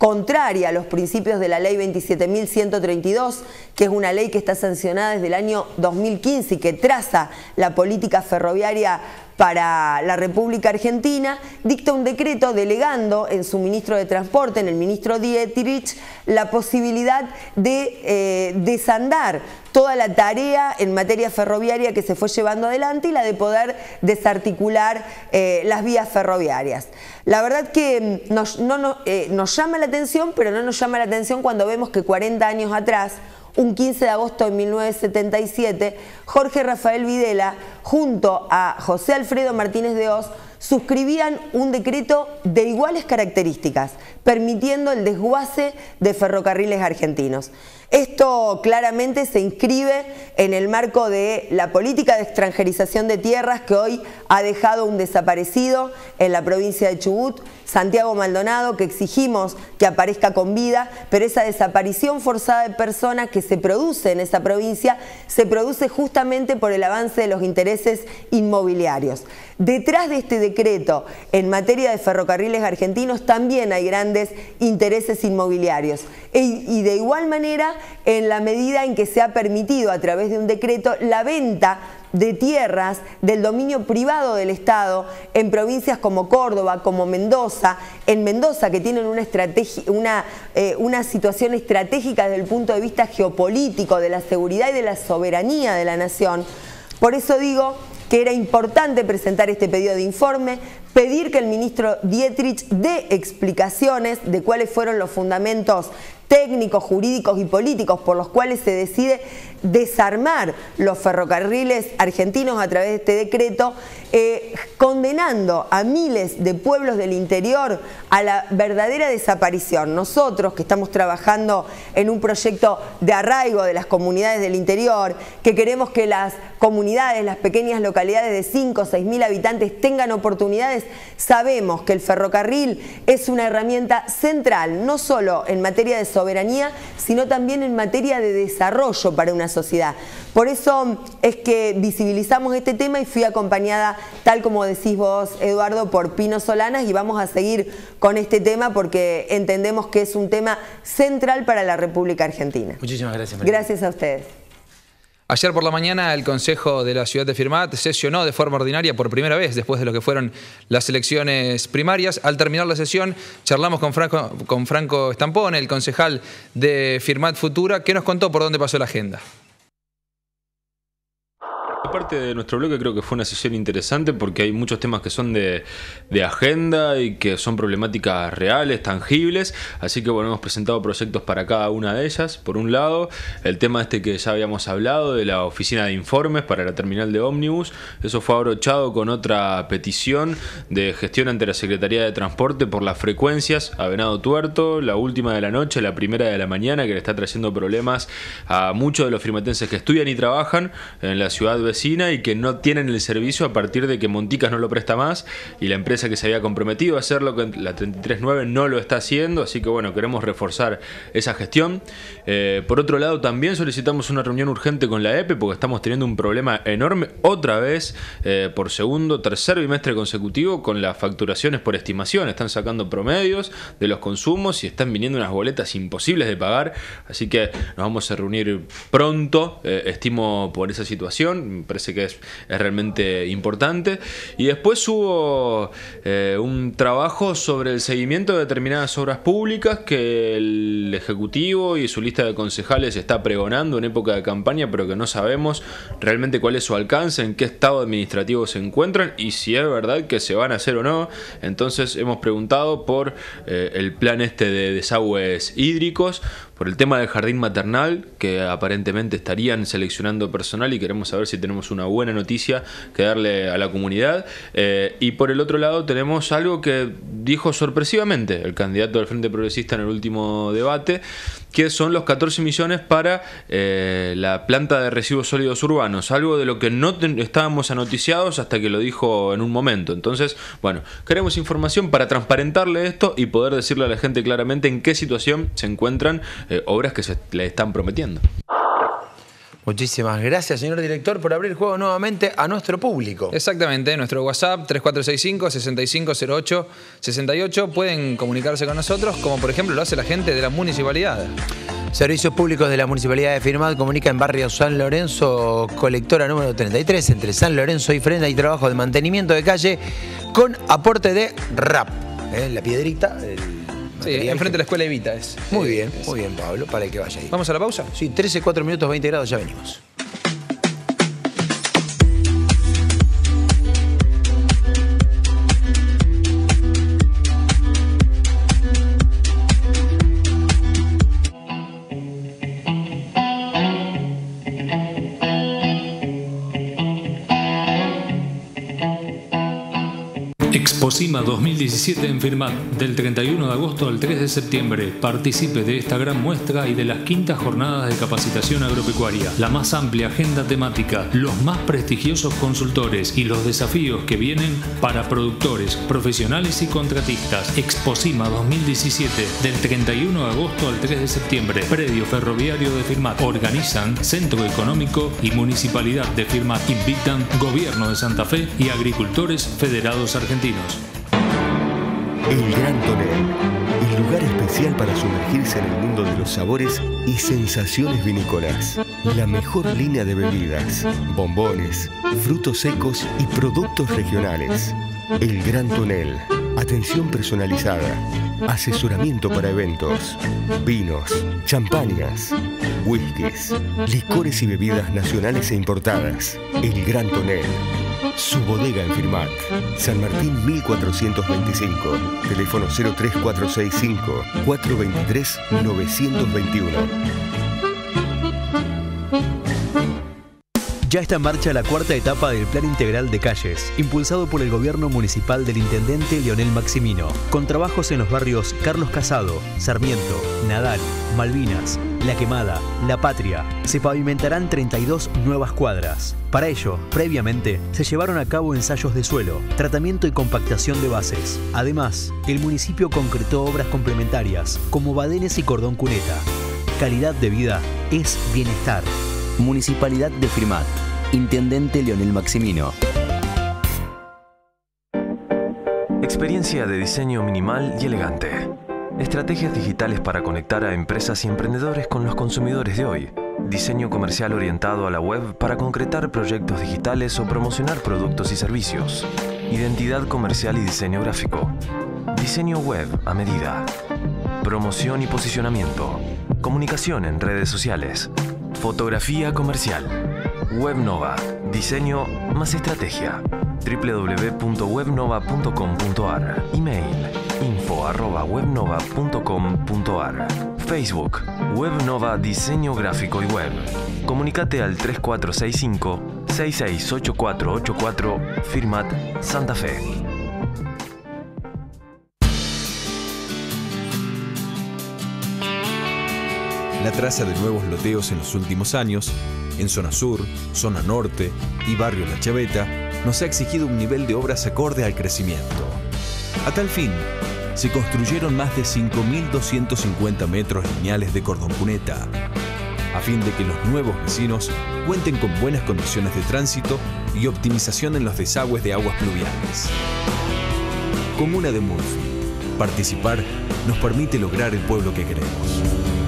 Speaker 14: contraria a los principios de la ley veintisiete mil ciento treinta y dos, que es una ley que está sancionada desde el año dos mil quince y que traza la política ferroviaria para la República Argentina, dicta un decreto delegando en su ministro de Transporte, en el ministro Dietrich, la posibilidad de eh, desandar toda la tarea en materia ferroviaria que se fue llevando adelante y la de poder desarticular eh, las vías ferroviarias. La verdad que nos, no, no, eh, nos llama la atención, pero no nos llama la atención cuando vemos que cuarenta años atrás, un quince de agosto de mil novecientos setenta y siete, Jorge Rafael Videla, junto a José Alfredo Martínez de Hoz, suscribían un decreto de iguales características, permitiendo el desguace de ferrocarriles argentinos. Esto claramente se inscribe en el marco de la política de extranjerización de tierras que hoy ha dejado un desaparecido en la provincia de Chubut, Santiago Maldonado, que exigimos que aparezca con vida, pero esa desaparición forzada de personas que se produce en esa provincia se produce justamente por el avance de los intereses inmobiliarios. Detrás de este decreto en materia de ferrocarriles argentinos también hay grandes intereses inmobiliarios y de igual manera en la medida en que se ha permitido a través de un decreto la venta de tierras del dominio privado del Estado en provincias como Córdoba, como Mendoza, en Mendoza que tienen una, estrategia, una, eh, una situación estratégica desde el punto de vista geopolítico, de la seguridad y de la soberanía de la nación. Por eso digo que era importante presentar este pedido de informe, pedir que el ministro Dietrich dé explicaciones de cuáles fueron los fundamentos técnicos, jurídicos y políticos por los cuales se decide desarmar los ferrocarriles argentinos a través de este decreto, eh, condenando a miles de pueblos del interior a la verdadera desaparición. Nosotros que estamos trabajando en un proyecto de arraigo de las comunidades del interior, que queremos que las comunidades, las pequeñas localidades de cinco o seis mil habitantes tengan oportunidades, sabemos que el ferrocarril es una herramienta central, no solo en materia de soberanía, sino también en materia de desarrollo para una sociedad. Por eso es que visibilizamos este tema y fui acompañada, tal como decís vos, Eduardo, por Pino Solanas, y vamos a seguir con este tema porque entendemos que es un tema central para la República Argentina.
Speaker 2: Muchísimas gracias, María.
Speaker 14: Gracias a ustedes.
Speaker 3: Ayer por la mañana el Consejo de la Ciudad de Firmat sesionó de forma ordinaria por primera vez después de lo que fueron las elecciones primarias. Al terminar la sesión charlamos con Franco, con Franco Stampone, el concejal de Firmat Futura, que nos contó por dónde pasó la agenda.
Speaker 15: Parte de nuestro bloque creo que fue una sesión interesante porque hay muchos temas que son de, de agenda y que son problemáticas reales, tangibles, así que bueno, hemos presentado proyectos para cada una de ellas. Por un lado, el tema este que ya habíamos hablado de la oficina de informes para la terminal de ómnibus, eso fue abrochado con otra petición de gestión ante la Secretaría de Transporte por las frecuencias a Venado Tuerto, la última de la noche, la primera de la mañana, que le está trayendo problemas a muchos de los firmatenses que estudian y trabajan en la ciudad vecina y que no tienen el servicio a partir de que Monticas no lo presta más y la empresa que se había comprometido a hacerlo, la treinta y tres nueve, no lo está haciendo, así que bueno, queremos reforzar esa gestión. Eh, por otro lado, también solicitamos una reunión urgente con la E P E porque estamos teniendo un problema enorme otra vez eh, por segundo, tercer bimestre consecutivo con las facturaciones por estimación. Están sacando promedios de los consumos y están viniendo unas boletas imposibles de pagar, así que nos vamos a reunir pronto, eh, estimo, por esa situación. Me parece que es, es realmente importante. Y después hubo eh, un trabajo sobre el seguimiento de determinadas obras públicas que el Ejecutivo y su lista de concejales está pregonando en época de campaña, pero que no sabemos realmente cuál es su alcance, en qué estado administrativo se encuentran y si es verdad que se van a hacer o no. Entonces hemos preguntado por eh, el plan este de desagües hídricos, por el tema del jardín maternal, que aparentemente estarían seleccionando personal y queremos saber si tenemos una buena noticia que darle a la comunidad. Eh, y por el otro lado tenemos algo que dijo sorpresivamente el candidato del Frente Progresista en el último debate, que son los catorce millones para eh, la planta de residuos sólidos urbanos, algo de lo que no estábamos anoticiados hasta que lo dijo en un momento. Entonces, bueno, queremos información para transparentarle esto y poder decirle a la gente claramente en qué situación se encuentran eh, obras que se le están prometiendo.
Speaker 2: Muchísimas gracias, señor director, por abrir el juego nuevamente a nuestro público.
Speaker 3: Exactamente, nuestro WhatsApp tres cuatro seis cinco, seis cinco cero ocho, seis ocho. Pueden comunicarse con nosotros, como por ejemplo lo hace la gente de la municipalidad.
Speaker 2: Servicios Públicos de la Municipalidad de Firmat comunica en barrio San Lorenzo, colectora número treinta y tres, entre San Lorenzo y Frenda, y trabajo de mantenimiento de calle con aporte de R A P. ¿Eh? La piedrita. El
Speaker 3: sí, enfrente de la escuela Evita es.
Speaker 2: Muy bien, muy bien, Pablo, para el que vaya ahí.
Speaker 3: ¿Vamos a la pausa?
Speaker 2: Sí, trece, cuatro minutos, veinte grados, ya venimos.
Speaker 16: Exposima dos mil diecisiete en Firmat, del treinta y uno de agosto al tres de septiembre. Participe de esta gran muestra y de las quintas jornadas de capacitación agropecuaria, la más amplia agenda temática, los más prestigiosos consultores y los desafíos que vienen para productores, profesionales y contratistas. Exposima dos mil diecisiete, del treinta y uno de agosto al tres de septiembre. Predio Ferroviario de Firmat. Organizan Centro Económico y Municipalidad de Firmat. Invitan Gobierno de Santa Fe y Agricultores Federados Argentinos.
Speaker 12: El Gran Tonel, el lugar especial para sumergirse en el mundo de los sabores y sensaciones vinícolas. La mejor línea de bebidas, bombones, frutos secos y productos regionales. El Gran Tonel, atención personalizada, asesoramiento para eventos, vinos, champañas, whiskies, licores y bebidas nacionales e importadas. El Gran Tonel. Su bodega en Firmat, San Martín mil cuatrocientos veinticinco, teléfono cero tres cuatro seis cinco, cuatro dos tres, nueve dos uno.
Speaker 11: Ya está en marcha la cuarta etapa del Plan Integral de Calles, impulsado por el gobierno municipal del intendente Leonel Maximino, con trabajos en los barrios Carlos Casado, Sarmiento, Nadal, Malvinas, La Quemada, La Patria. Se pavimentarán treinta y dos nuevas cuadras. Para ello, previamente, se llevaron a cabo ensayos de suelo, tratamiento y compactación de bases. Además, el municipio concretó obras complementarias, como badenes y cordón cuneta. Calidad de vida es bienestar.
Speaker 17: Municipalidad de Firmat. Intendente Leonel Maximino.
Speaker 18: Experiencia de diseño minimal y elegante. Estrategias digitales para conectar a empresas y emprendedores con los consumidores de hoy. Diseño comercial orientado a la web para concretar proyectos digitales o promocionar productos y servicios. Identidad comercial y diseño gráfico. Diseño web a medida. Promoción y posicionamiento. Comunicación en redes sociales. Fotografía comercial. Webnova. Diseño más estrategia. doble u doble u doble u punto webnova punto com punto a r. Email info arroba webnova punto com punto a r. Facebook Webnova Diseño Gráfico y Web. Comunicate al tres cuatro seis cinco, seis seis ocho cuatro ocho cuatro. Firmat Santa Fe.
Speaker 19: La traza de nuevos loteos en los últimos años, en zona sur, zona norte y barrio La Chaveta, nos ha exigido un nivel de obras acorde al crecimiento. A tal fin, se construyeron más de cinco mil doscientos cincuenta metros lineales de cordón cuneta, a fin de que los nuevos vecinos cuenten con buenas condiciones de tránsito y optimización en los desagües de aguas pluviales. Comuna de Murphy. Participar nos permite lograr el pueblo que queremos.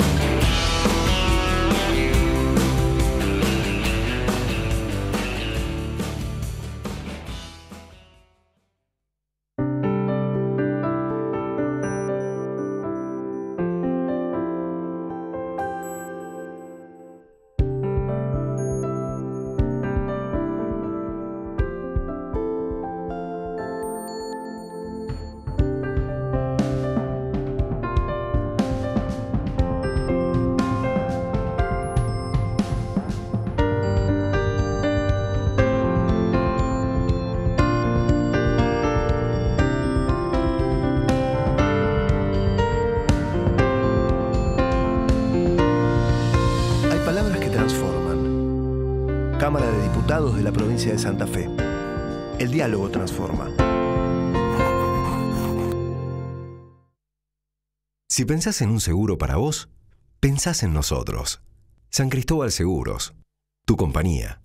Speaker 20: Cámara de Diputados de la provincia de Santa Fe. El diálogo transforma.
Speaker 21: Si pensás en un seguro para vos, pensás en nosotros. San Cristóbal Seguros.
Speaker 20: tu compañía.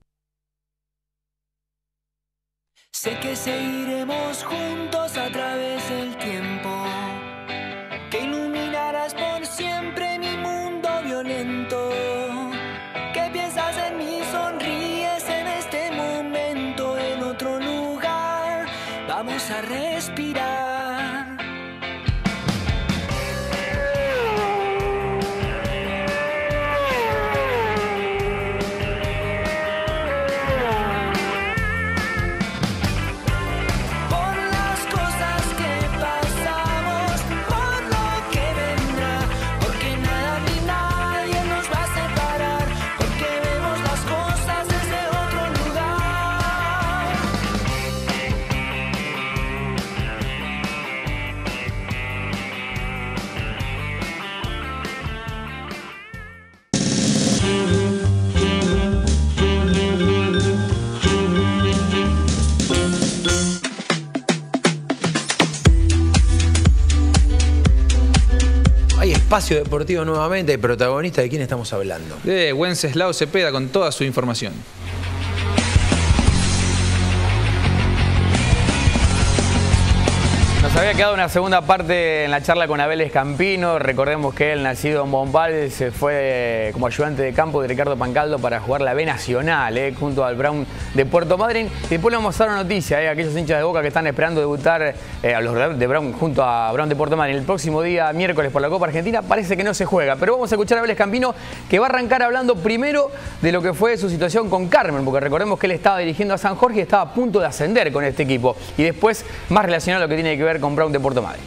Speaker 21: Sé que seguiremos juntos a través del tiempo, que iluminarás por siempre mi mundo violento. ¿Qué piensas en mí? Sonríes en este momento, en otro lugar. Vamos a respirar.
Speaker 2: Espacio Deportivo nuevamente, el protagonista, ¿de quién estamos hablando?
Speaker 3: De Wenceslao Cepeda con toda su información.
Speaker 4: Nos había quedado una segunda parte en la charla con Abel Escampino. Recordemos que él, nacido en Bombal, se fue como ayudante de campo de Ricardo Pancaldo para jugar la B Nacional, eh, junto al Brown de Puerto Madryn. Y después le vamos a dar una noticia, eh, aquellos hinchas de Boca que están esperando debutar eh, a los de Brown junto a Brown de Puerto Madryn el próximo día, miércoles, por la Copa Argentina. Parece que no se juega, pero vamos a escuchar a Abel Escampino, que va a arrancar hablando primero de lo que fue su situación con Carmen, porque recordemos que él estaba dirigiendo a San Jorge y estaba a punto de ascender con este equipo. Y después, más relacionado a lo que tiene que ver con Brown de Puerto Madryn.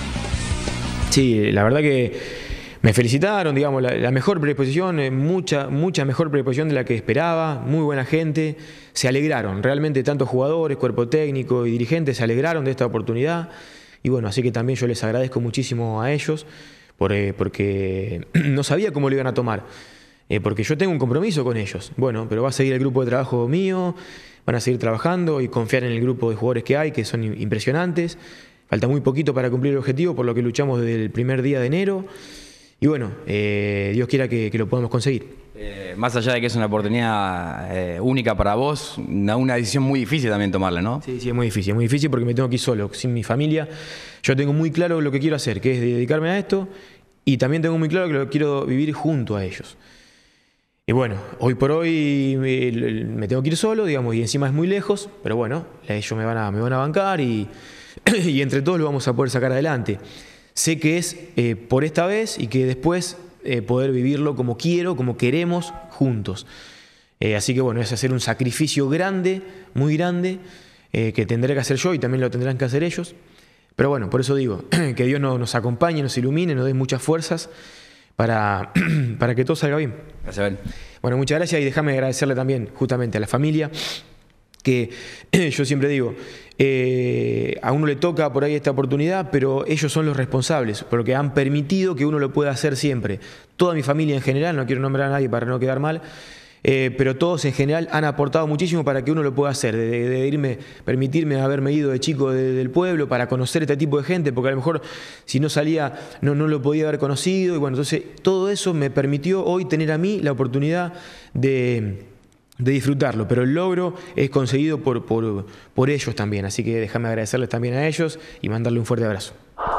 Speaker 22: Sí, la verdad que me felicitaron, digamos, la, la mejor predisposición, mucha, mucha mejor predisposición de la que esperaba, muy buena gente, se alegraron, realmente tantos jugadores, cuerpo técnico y dirigentes se alegraron de esta oportunidad y bueno, así que también yo les agradezco muchísimo a ellos por, eh, porque no sabía cómo lo iban a tomar, eh, porque yo tengo un compromiso con ellos, bueno, pero va a seguir el grupo de trabajo mío, van a seguir trabajando y confiar en el grupo de jugadores que hay, que son impresionantes. Falta muy poquito para cumplir el objetivo, por lo que luchamos desde el primer día de enero. Y bueno, eh, Dios quiera que, que lo podamos conseguir.
Speaker 23: Eh, más allá de que es una oportunidad eh, única para vos, una, una decisión muy difícil también tomarla, ¿no?
Speaker 22: Sí, sí, es muy difícil, es muy difícil porque me tengo que ir solo, sin mi familia. Yo tengo muy claro lo que quiero hacer, que es dedicarme a esto, y también tengo muy claro que lo quiero vivir junto a ellos. Y bueno, hoy por hoy me, me tengo que ir solo, digamos, y encima es muy lejos, pero bueno, ellos me van a, me van a bancar y... y entre todos lo vamos a poder sacar adelante. Sé que es eh, por esta vez y que después eh, poder vivirlo como quiero, como queremos, juntos. Eh, así que bueno, es hacer un sacrificio grande, muy grande, eh, que tendré que hacer yo y también lo tendrán que hacer ellos. Pero bueno, por eso digo, que Dios nos, nos acompañe, nos ilumine, nos dé muchas fuerzas para, para que todo salga bien.
Speaker 23: Gracias, Ben.
Speaker 22: Bueno, muchas gracias y déjame agradecerle también justamente a la familia, que yo siempre digo, eh, a uno le toca por ahí esta oportunidad, pero ellos son los responsables, porque han permitido que uno lo pueda hacer siempre. Toda mi familia en general, no quiero nombrar a nadie para no quedar mal, eh, pero todos en general han aportado muchísimo para que uno lo pueda hacer, de, de, de irme, permitirme haberme ido de chico de, del pueblo para conocer este tipo de gente, porque a lo mejor si no salía no, no lo podía haber conocido, y bueno, entonces todo eso me permitió hoy tener a mí la oportunidad de... de disfrutarlo, pero el logro es conseguido por, por, por ellos también, así que déjame agradecerles también a ellos y mandarle un fuerte abrazo.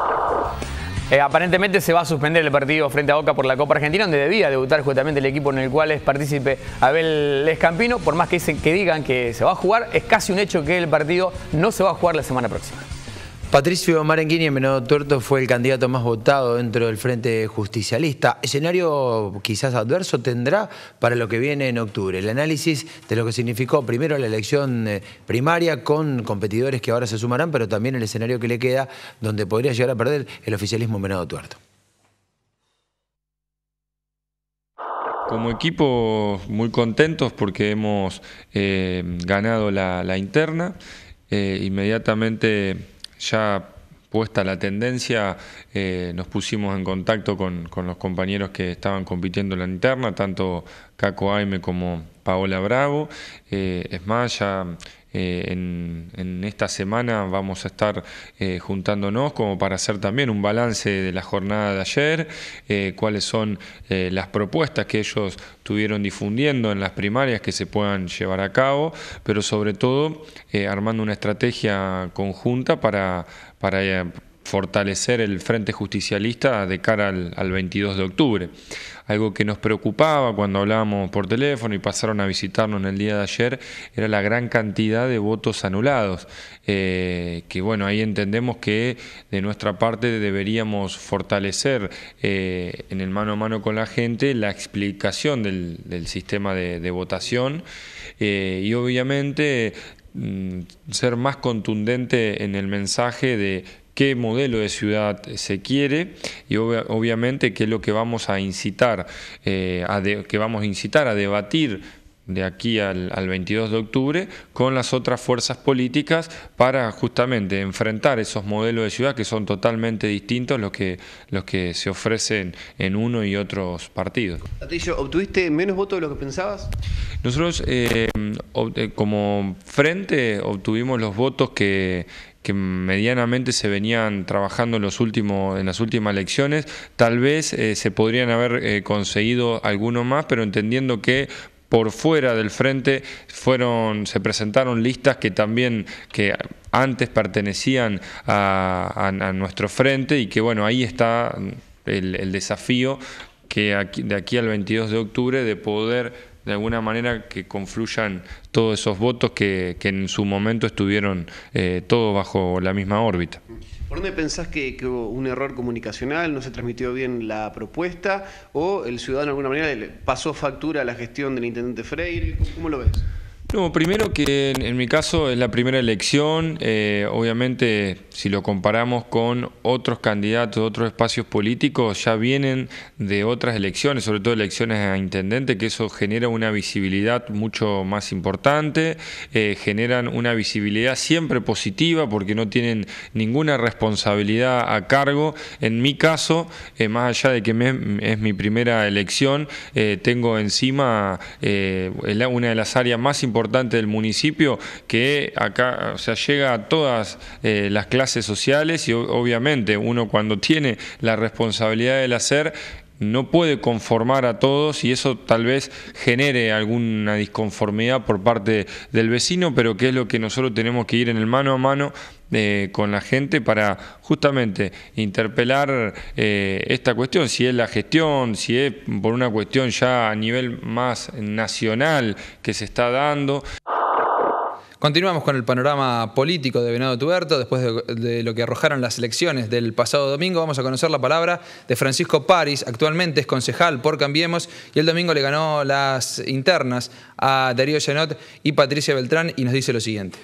Speaker 4: Eh, aparentemente se va a suspender el partido frente a Boca por la Copa Argentina, donde debía debutar justamente el equipo en el cual es partícipe Abel Escampino. Por más que, dicen, que digan que se va a jugar, es casi un hecho que el partido no se va a jugar la semana próxima.
Speaker 2: Patricio Marenghini en Venado Tuerto fue el candidato más votado dentro del Frente Justicialista. Escenario quizás adverso tendrá para lo que viene en octubre. El análisis de lo que significó primero la elección primaria con competidores que ahora se sumarán, pero también el escenario que le queda donde podría llegar a perder el oficialismo en Venado Tuerto.
Speaker 15: Como equipo muy contentos porque hemos eh, ganado la, la interna, eh, inmediatamente... Ya puesta la tendencia, eh, nos pusimos en contacto con, con los compañeros que estaban compitiendo en la interna, tanto
Speaker 5: Caco Aime como Paola Bravo. Eh, es más, ya eh, en, en esta semana vamos a estar eh, juntándonos como para hacer también un balance de la jornada de ayer, eh, cuáles son eh, las propuestas que ellos estuvieron difundiendo en las primarias que se puedan llevar a cabo, pero sobre todo eh, armando una estrategia conjunta para, para eh, fortalecer el Frente Justicialista de cara al, al veintidós de octubre. Algo que nos preocupaba cuando hablábamos por teléfono y pasaron a visitarnos en el día de ayer era la gran cantidad de votos anulados, eh, que bueno, ahí entendemos que de nuestra parte deberíamos fortalecer eh, en el mano a mano con la gente la explicación del, del sistema de, de votación eh, y obviamente mm, ser más contundente en el mensaje de qué modelo de ciudad se quiere y ob obviamente qué es lo que vamos a incitar, eh, a de que vamos a incitar a debatir de aquí al, al veintidós de octubre con las otras fuerzas políticas para justamente enfrentar esos modelos de ciudad que son totalmente distintos los que, los que se ofrecen en uno y otros partidos.
Speaker 6: Atillo, ¿obtuviste menos votos de lo que pensabas?
Speaker 5: Nosotros eh, como frente obtuvimos los votos que que medianamente se venían trabajando en, los últimos, en las últimas elecciones. Tal vez eh, se podrían haber eh, conseguido algunos más, pero entendiendo que por fuera del frente fueron, se presentaron listas que también que antes pertenecían a, a, a nuestro frente y que bueno, ahí está el, el desafío que aquí, de aquí al veintidós de octubre de poder de alguna manera que confluyan todos esos votos que, que en su momento estuvieron eh, todos bajo la misma órbita.
Speaker 6: ¿Por dónde pensás que, que hubo un error comunicacional, no se transmitió bien la propuesta o el ciudadano de alguna manera le pasó factura a la gestión del intendente Freire? ¿Cómo, cómo lo ves?
Speaker 5: No, primero que en, en mi caso es la primera elección, eh, obviamente si lo comparamos con otros candidatos, otros espacios políticos, ya vienen de otras elecciones, sobre todo elecciones a intendente, que eso genera una visibilidad mucho más importante, eh, generan una visibilidad siempre positiva porque no tienen ninguna responsabilidad a cargo. En mi caso, eh, más allá de que me, es mi primera elección, eh, tengo encima eh, una de las áreas más importantes importante del municipio que acá, o sea, llega a todas eh, las clases sociales y obviamente uno cuando tiene la responsabilidad del hacer no puede conformar a todos y eso tal vez genere alguna disconformidad por parte del vecino, pero que es lo que nosotros tenemos que ir en el mano a mano eh, con la gente para justamente interpelar eh, esta cuestión, si es la gestión, si es por una cuestión ya a nivel más nacional que se está dando.
Speaker 3: Continuamos con el panorama político de Venado Tuerto. Después de, de lo que arrojaron las elecciones del pasado domingo, vamos a conocer la palabra de Francisco Paris. Actualmente es concejal por Cambiemos y el domingo le ganó las internas a Darío Janot y Patricia Beltrán y nos dice lo siguiente.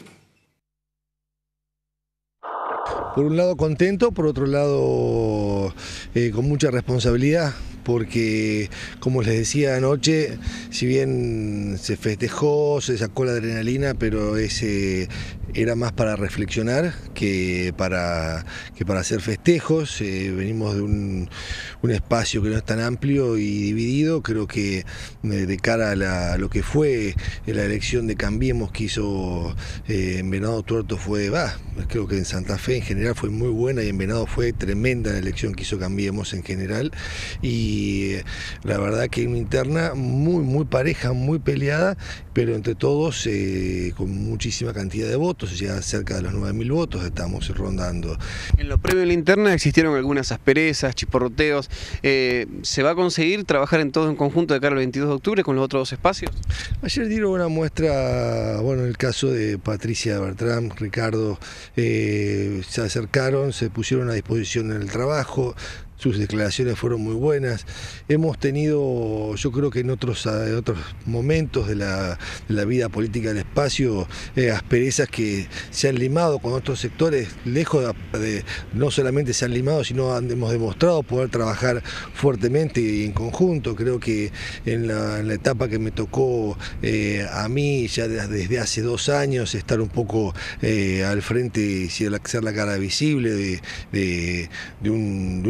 Speaker 7: Por un lado contento, por otro lado eh, con mucha responsabilidad, porque como les decía anoche, si bien se festejó, se sacó la adrenalina, pero ese era más para reflexionar que para, que para hacer festejos. Eh, venimos de un, un espacio que no es tan amplio y dividido. Creo que eh, de cara a, la, a lo que fue la elección de Cambiemos que hizo eh, en Venado Tuerto fue, bah, creo que en Santa Fe en general fue muy buena y en Venado fue tremenda la elección que hizo Cambiemos en general. Y eh, la verdad que una interna muy, muy pareja, muy peleada, pero entre todos eh, con muchísima cantidad de votos. O sea, cerca de los nueve mil votos estamos rondando.
Speaker 6: En lo previo de la interna existieron algunas asperezas, chiporroteos. Eh, ¿Se va a conseguir trabajar en todo en conjunto de cara al veintidós de octubre con los otros dos espacios?
Speaker 7: Ayer dieron una muestra, bueno, en el caso de Patricia Beltrán, Ricardo, eh, se acercaron, se pusieron a disposición en el trabajo. Sus declaraciones fueron muy buenas. Hemos tenido, yo creo que en otros, en otros momentos de la, de la vida política del espacio, eh, asperezas que se han limado con otros sectores, lejos de, de no solamente se han limado, sino han, hemos demostrado poder trabajar fuertemente y en conjunto. Creo que en la, en la etapa que me tocó eh, a mí, ya desde hace dos años, estar un poco eh, al frente y ser la cara visible de, de, de, un, de un lugar que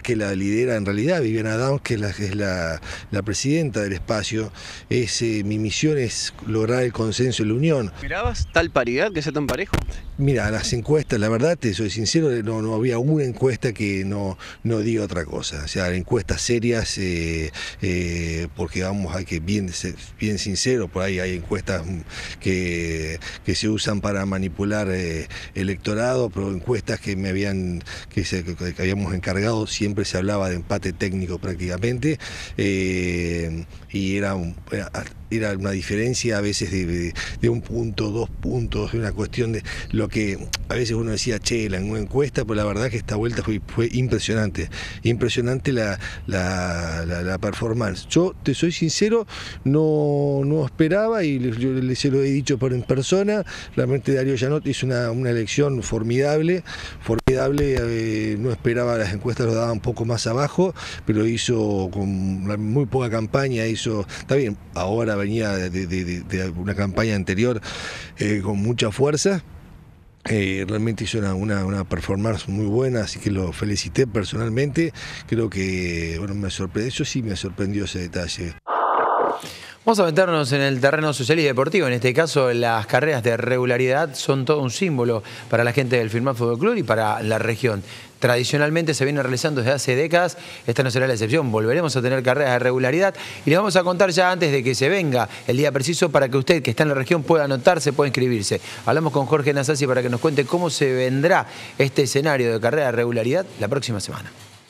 Speaker 7: que la lidera en realidad Viviana Downs, que es la, es la, la presidenta del espacio. Es, eh, mi misión es lograr el consenso y la unión.
Speaker 6: ¿Esperabas tal paridad, que sea tan parejo?
Speaker 7: Mira, las encuestas, la verdad, te soy sincero, no, no había una encuesta que no, no diga otra cosa. O sea, encuestas serias, eh, eh, porque vamos, hay que bien, ser bien sincero, por ahí hay encuestas que, que se usan para manipular eh, electorado, pero encuestas que me habían, que, se, que habíamos encargado, siempre se hablaba de empate técnico prácticamente, eh, y era, un, era, era una diferencia a veces de, de, de un punto, dos puntos, una cuestión de lo que a veces uno decía, che, la encuesta, pero la verdad que esta vuelta fue, fue impresionante, impresionante la, la, la, la performance. Yo, te soy sincero, no, no esperaba, y yo les se lo he dicho por en persona, realmente Darío Janot hizo una, una elección formidable, formidable, eh, no esperaba, las encuestas lo daban un poco más abajo, pero hizo con muy poca campaña, hizo, está bien, ahora venía de, de, de, de una campaña anterior eh, con mucha fuerza. Eh, realmente hizo una, una, una performance muy buena, así que lo felicité personalmente. Creo que, bueno, me sorprendió, eso sí me sorprendió ese detalle.
Speaker 2: Vamos a meternos en el terreno social y deportivo. En este caso, las carreras de regularidad son todo un símbolo para la gente del Firmat Fútbol Club y para la región. Tradicionalmente se viene realizando desde hace décadas, esta no será la excepción, volveremos a tener carreras de regularidad y les vamos a contar ya antes de que se venga el día preciso para que usted que está en la región pueda anotarse, pueda inscribirse. Hablamos con Jorge Nasazzi para que nos cuente cómo se vendrá este escenario de carrera de regularidad la próxima semana.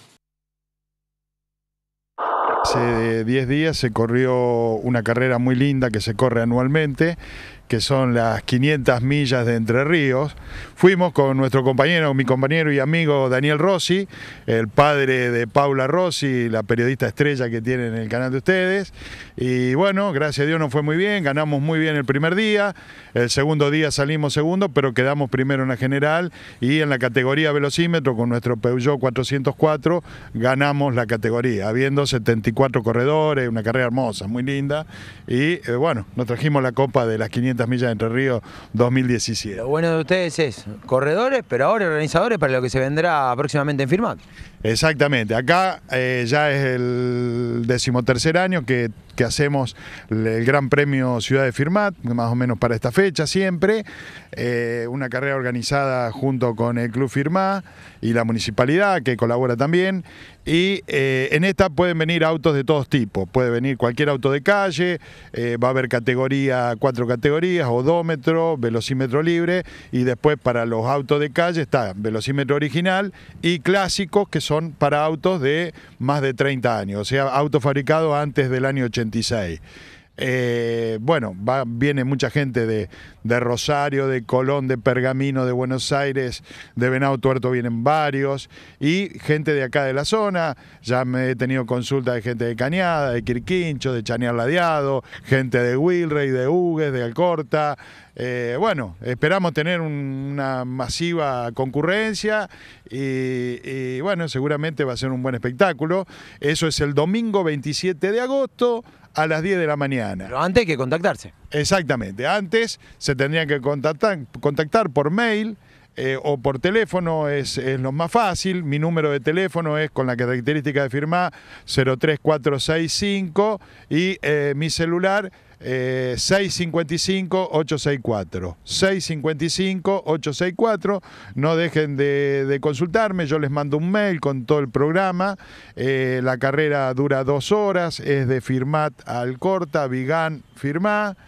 Speaker 8: Hace diez días se corrió una carrera muy linda que se corre anualmente, que son las quinientas millas de Entre Ríos. Fuimos con nuestro compañero, mi compañero y amigo Daniel Rossi, el padre de Paula Rossi, la periodista estrella que tiene en el canal de ustedes. Y bueno, gracias a Dios nos fue muy bien, ganamos muy bien el primer día, el segundo día salimos segundo, pero quedamos primero en la general y en la categoría velocímetro con nuestro Peugeot cuatrocientos cuatro ganamos la categoría, habiendo setenta y cuatro corredores, una carrera hermosa, muy linda. Y eh, bueno, nos trajimos la copa de las quinientas millas de Entre Ríos dos mil diecisiete.
Speaker 2: Lo bueno de ustedes es corredores, pero ahora organizadores para lo que se vendrá próximamente en Firmat.
Speaker 8: Exactamente, acá eh, ya es el decimotercer año que, que hacemos el Gran Premio Ciudad de Firmat, más o menos para esta fecha siempre, eh, una carrera organizada junto con el Club Firmat y la municipalidad que colabora también, y eh, en esta pueden venir autos de todos tipos, puede venir cualquier auto de calle, eh, va a haber categoría, cuatro categorías, odómetro, velocímetro libre, y después para los autos de calle está velocímetro original y clásicos, que son para autos de más de treinta años, o sea, autos fabricados antes del año ochenta y seis. Eh, bueno, va, viene mucha gente de, de Rosario, de Colón, de Pergamino, de Buenos Aires, de Venado Tuerto vienen varios, y gente de acá de la zona. Ya me he tenido consulta de gente de Cañada, de Quirquincho, de Chañar Ladeado, gente de Wilrey, de Hugues, de Alcorta. Eh, bueno, esperamos tener un, una masiva concurrencia y, y bueno, seguramente va a ser un buen espectáculo. Eso es el domingo veintisiete de agosto a las diez de la mañana.
Speaker 2: Pero antes hay que contactarse.
Speaker 8: Exactamente, antes se tendrían que contactar, contactar por mail eh, o por teléfono, es, es lo más fácil. Mi número de teléfono es con la característica de Firmat cero tres cuatro seis cinco y eh, mi celular Eh, seis cinco cinco ocho seis cuatro, seis cinco cinco ocho seis cuatro. No dejen de, de consultarme, yo les mando un mail con todo el programa. Eh, la carrera dura dos horas, es de Firmat a Alcorta, Vigán, Firmat,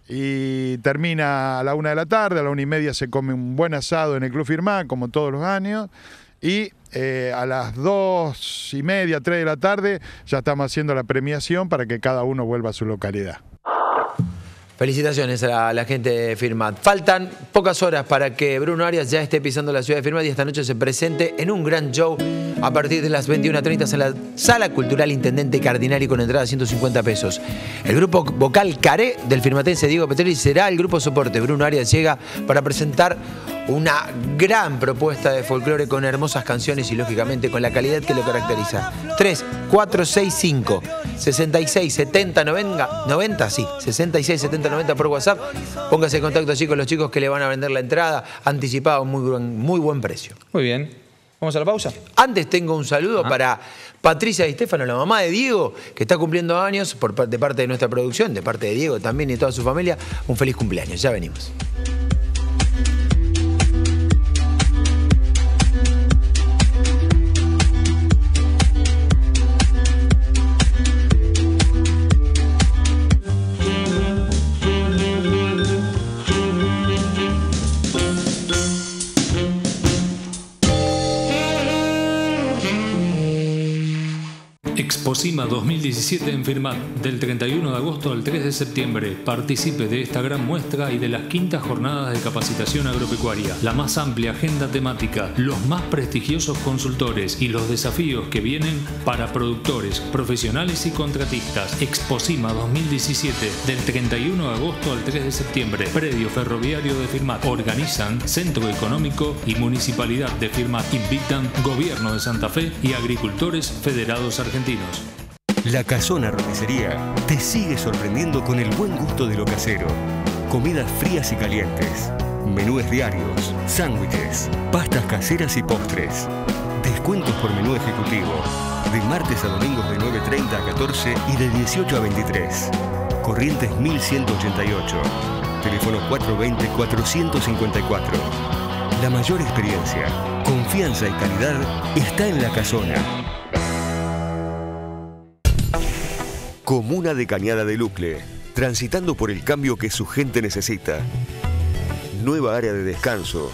Speaker 8: y termina a la una de la tarde. A la una y media se come un buen asado en el Club Firmat, como todos los años, y eh, a las dos y media, tres de la tarde ya estamos haciendo la premiación para que cada uno vuelva a su localidad.
Speaker 2: Felicitaciones a la gente de Firmat. Faltan pocas horas para que Bruno Arias ya esté pisando la ciudad de Firmat y esta noche se presente en un gran show a partir de las veintiuna treinta en la Sala Cultural Intendente Cardinali con entrada de ciento cincuenta pesos. El grupo vocal Caré del firmatense Diego Petrelli será el grupo soporte. Bruno Arias llega para presentar una gran propuesta de folclore con hermosas canciones y lógicamente con la calidad que lo caracteriza. tres cuatro seis cinco sesenta y seis setenta noventa, sí, sesenta y seis setenta noventa por WhatsApp. Póngase en contacto allí con los chicos que le van a vender la entrada anticipada a un muy buen, muy buen precio.
Speaker 3: Muy bien. Vamos a la pausa.
Speaker 2: Antes tengo un saludo ah. para Patricia Di Stefano, la mamá de Diego, que está cumpliendo años por, de parte de nuestra producción, de parte de Diego también y de toda su familia. Un feliz cumpleaños. Ya venimos.
Speaker 16: Exposima dos mil diecisiete en Firmat, del treinta y uno de agosto al tres de septiembre. Participe de esta gran muestra y de las quintas jornadas de capacitación agropecuaria, la más amplia agenda temática, los más prestigiosos consultores y los desafíos que vienen para productores, profesionales y contratistas. Exposima dos mil diecisiete, del treinta y uno de agosto al tres de septiembre. Predio ferroviario de Firmat. Organizan Centro Económico y Municipalidad de Firmat. Invitan Gobierno de Santa Fe y Agricultores Federados Argentinos.
Speaker 12: La Casona Roticería te sigue sorprendiendo con el buen gusto de lo casero. Comidas frías y calientes, menúes diarios, sándwiches, pastas caseras y postres. Descuentos por menú ejecutivo, de martes a domingos de nueve treinta a catorce y de dieciocho a veintitrés. Corrientes mil ciento ochenta y ocho. Teléfono cuatrocientos veinte, cuatrocientos cincuenta y cuatro. La mayor experiencia, confianza y calidad está en La Casona. Comuna de Cañada de Lucle, transitando por el cambio que su gente necesita. Nueva área de descanso.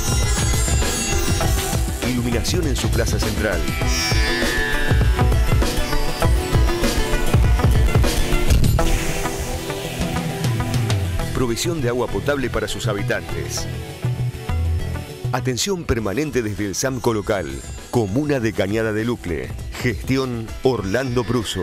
Speaker 12: Iluminación en su plaza central. Provisión de agua potable para sus habitantes. Atención permanente desde el SAMCO local. Comuna de Cañada de Lucle. Gestión Orlando Pruso.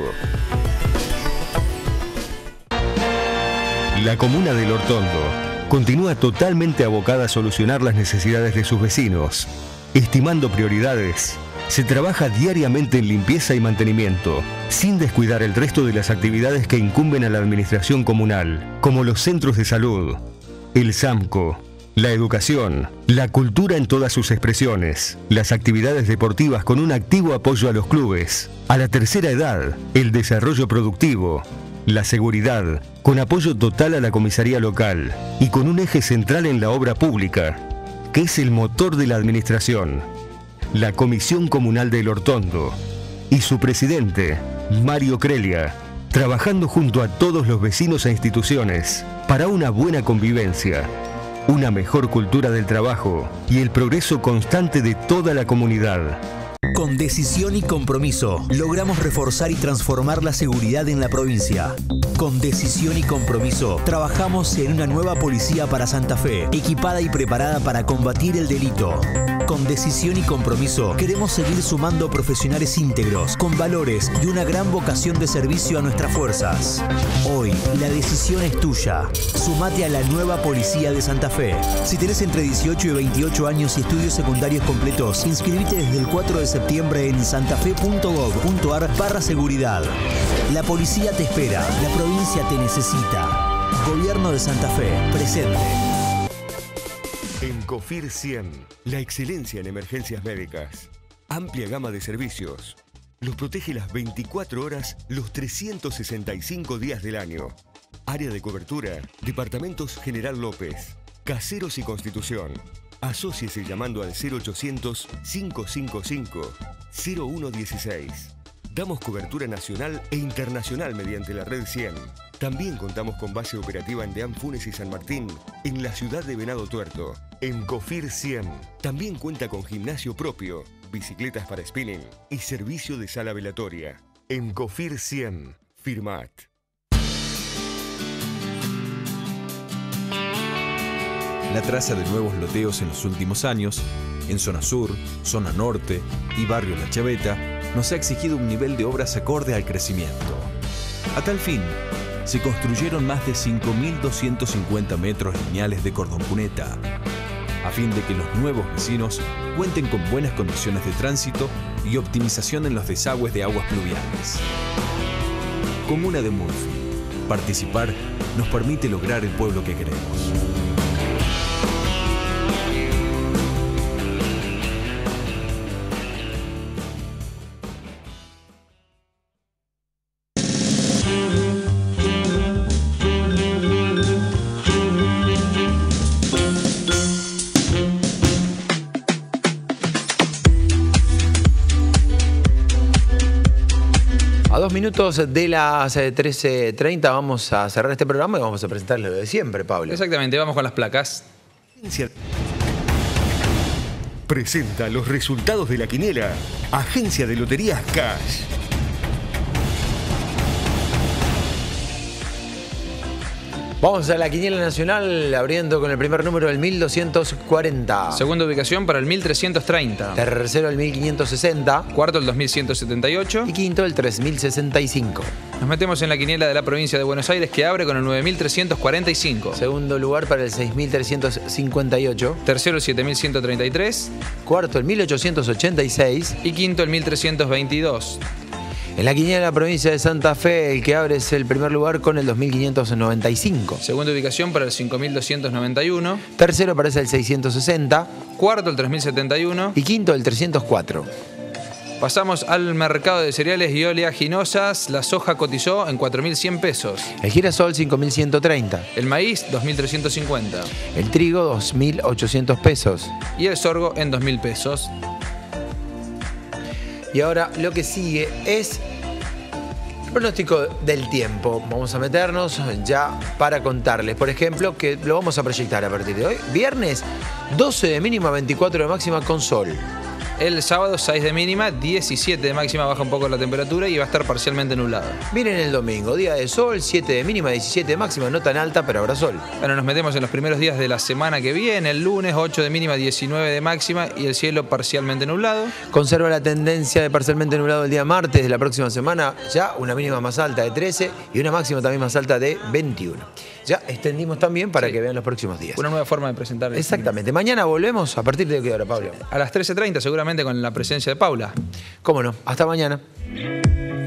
Speaker 12: La comuna del Hortondo continúa totalmente abocada a solucionar las necesidades de sus vecinos. Estimando prioridades, se trabaja diariamente en limpieza y mantenimiento, sin descuidar el resto de las actividades que incumben a la administración comunal, como los centros de salud, el SAMCO, la educación, la cultura en todas sus expresiones, las actividades deportivas con un activo apoyo a los clubes, a la tercera edad, el desarrollo productivo, la seguridad, con apoyo total a la comisaría local y con un eje central en la obra pública, que es el motor de la administración, la Comisión Comunal del Hortondo y su presidente, Mario Crelia, trabajando junto a todos los vecinos e instituciones para una buena convivencia, una mejor cultura del trabajo y el progreso constante de toda la comunidad.
Speaker 11: Con decisión y compromiso, logramos reforzar y transformar la seguridad en la provincia. Con decisión y compromiso, trabajamos en una nueva policía para Santa Fe, equipada y preparada para combatir el delito. Con decisión y compromiso, queremos seguir sumando profesionales íntegros, con valores y una gran vocación de servicio a nuestras fuerzas. Hoy, la decisión es tuya. Sumate a la nueva policía de Santa Fe. Si tenés entre dieciocho y veintiocho años y estudios secundarios completos, inscribite desde el cuatro de septiembre en santafe punto gov punto ar barra seguridad. La policía te espera, la provincia te necesita. Gobierno de Santa Fe, presente.
Speaker 12: En COFIR cien, la excelencia en emergencias médicas. Amplia gama de servicios. Los protege las veinticuatro horas, los trescientos sesenta y cinco días del año. Área de cobertura, Departamentos General López, Caseros y Constitución. Asóciese llamando al cero ochocientos, cinco cinco cinco, cero uno dieciséis. Damos cobertura nacional e internacional mediante la Red cien. También contamos con base operativa en Deán Funes y San Martín, en la ciudad de Venado Tuerto. En COFIR cien también cuenta con gimnasio propio, bicicletas para spinning y servicio de sala velatoria. En COFIR cien, Firmat.
Speaker 19: La traza de nuevos loteos en los últimos años, en zona sur, zona norte y barrio La Chaveta, nos ha exigido un nivel de obras acorde al crecimiento. A tal fin, se construyeron más de cinco mil doscientos cincuenta metros lineales de cordón cuneta, a fin de que los nuevos vecinos cuenten con buenas condiciones de tránsito y optimización en los desagües de aguas pluviales. Comuna de Murphy. Participar nos permite lograr el pueblo que queremos.
Speaker 12: Música.
Speaker 2: dos minutos de las trece treinta vamos a cerrar este programa y vamos a presentarle lo de siempre, Pablo.
Speaker 3: Exactamente, vamos con las placas.
Speaker 12: Presenta los resultados de la quiniela. Agencia de Loterías Cash.
Speaker 2: Vamos a la quiniela nacional, abriendo con el primer número, el mil doscientos cuarenta.
Speaker 3: Segunda ubicación para el mil trescientos treinta.
Speaker 2: Tercero, el mil quinientos sesenta.
Speaker 3: Cuarto, el dos mil ciento setenta y ocho.
Speaker 2: Y quinto, el tres mil sesenta y cinco.
Speaker 3: Nos metemos en la quiniela de la provincia de Buenos Aires, que abre con el nueve mil trescientos cuarenta y cinco.
Speaker 2: Segundo lugar para el seis mil trescientos cincuenta y ocho.
Speaker 3: Tercero, el siete mil ciento treinta y tres.
Speaker 2: Cuarto, el mil ochocientos ochenta y seis.
Speaker 3: Y quinto, el mil trescientos veintidós.
Speaker 2: En la quiniela de la provincia de Santa Fe, el que abre es el primer lugar con el dos mil quinientos noventa y cinco.
Speaker 3: Segunda ubicación para el cinco mil doscientos noventa y uno.
Speaker 2: Tercero aparece el seiscientos sesenta.
Speaker 3: Cuarto, el tres mil setenta y uno.
Speaker 2: Y quinto, el trescientos cuatro.
Speaker 3: Pasamos al mercado de cereales y oleaginosas. La soja cotizó en cuatro mil cien pesos.
Speaker 2: El girasol, cinco mil ciento treinta.
Speaker 3: El maíz, dos mil trescientos cincuenta.
Speaker 2: El trigo, dos mil ochocientos pesos.
Speaker 3: Y el sorgo en dos mil pesos.
Speaker 2: Y ahora lo que sigue es el pronóstico del tiempo. Vamos a meternos ya para contarles, por ejemplo, que lo vamos a proyectar a partir de hoy. Viernes, doce de mínima, veinticuatro de máxima con sol.
Speaker 3: El sábado, seis de mínima, diecisiete de máxima, baja un poco la temperatura y va a estar parcialmente nublado.
Speaker 2: Miren el domingo, día de sol, siete de mínima, diecisiete de máxima, no tan alta, pero habrá sol.
Speaker 3: Bueno, nos metemos en los primeros días de la semana que viene. El lunes, ocho de mínima, diecinueve de máxima y el cielo parcialmente nublado.
Speaker 2: Conserva la tendencia de parcialmente nublado el día martes de la próxima semana, ya una mínima más alta de trece y una máxima también más alta de veintiuno. Ya extendimos también para sí. que vean los próximos días.
Speaker 3: Una nueva forma de presentar.
Speaker 2: Exactamente. Mañana volvemos. ¿A partir de qué hora, Pablo?
Speaker 3: A las trece treinta, seguramente con la presencia de Paula.
Speaker 2: Cómo no. Hasta mañana.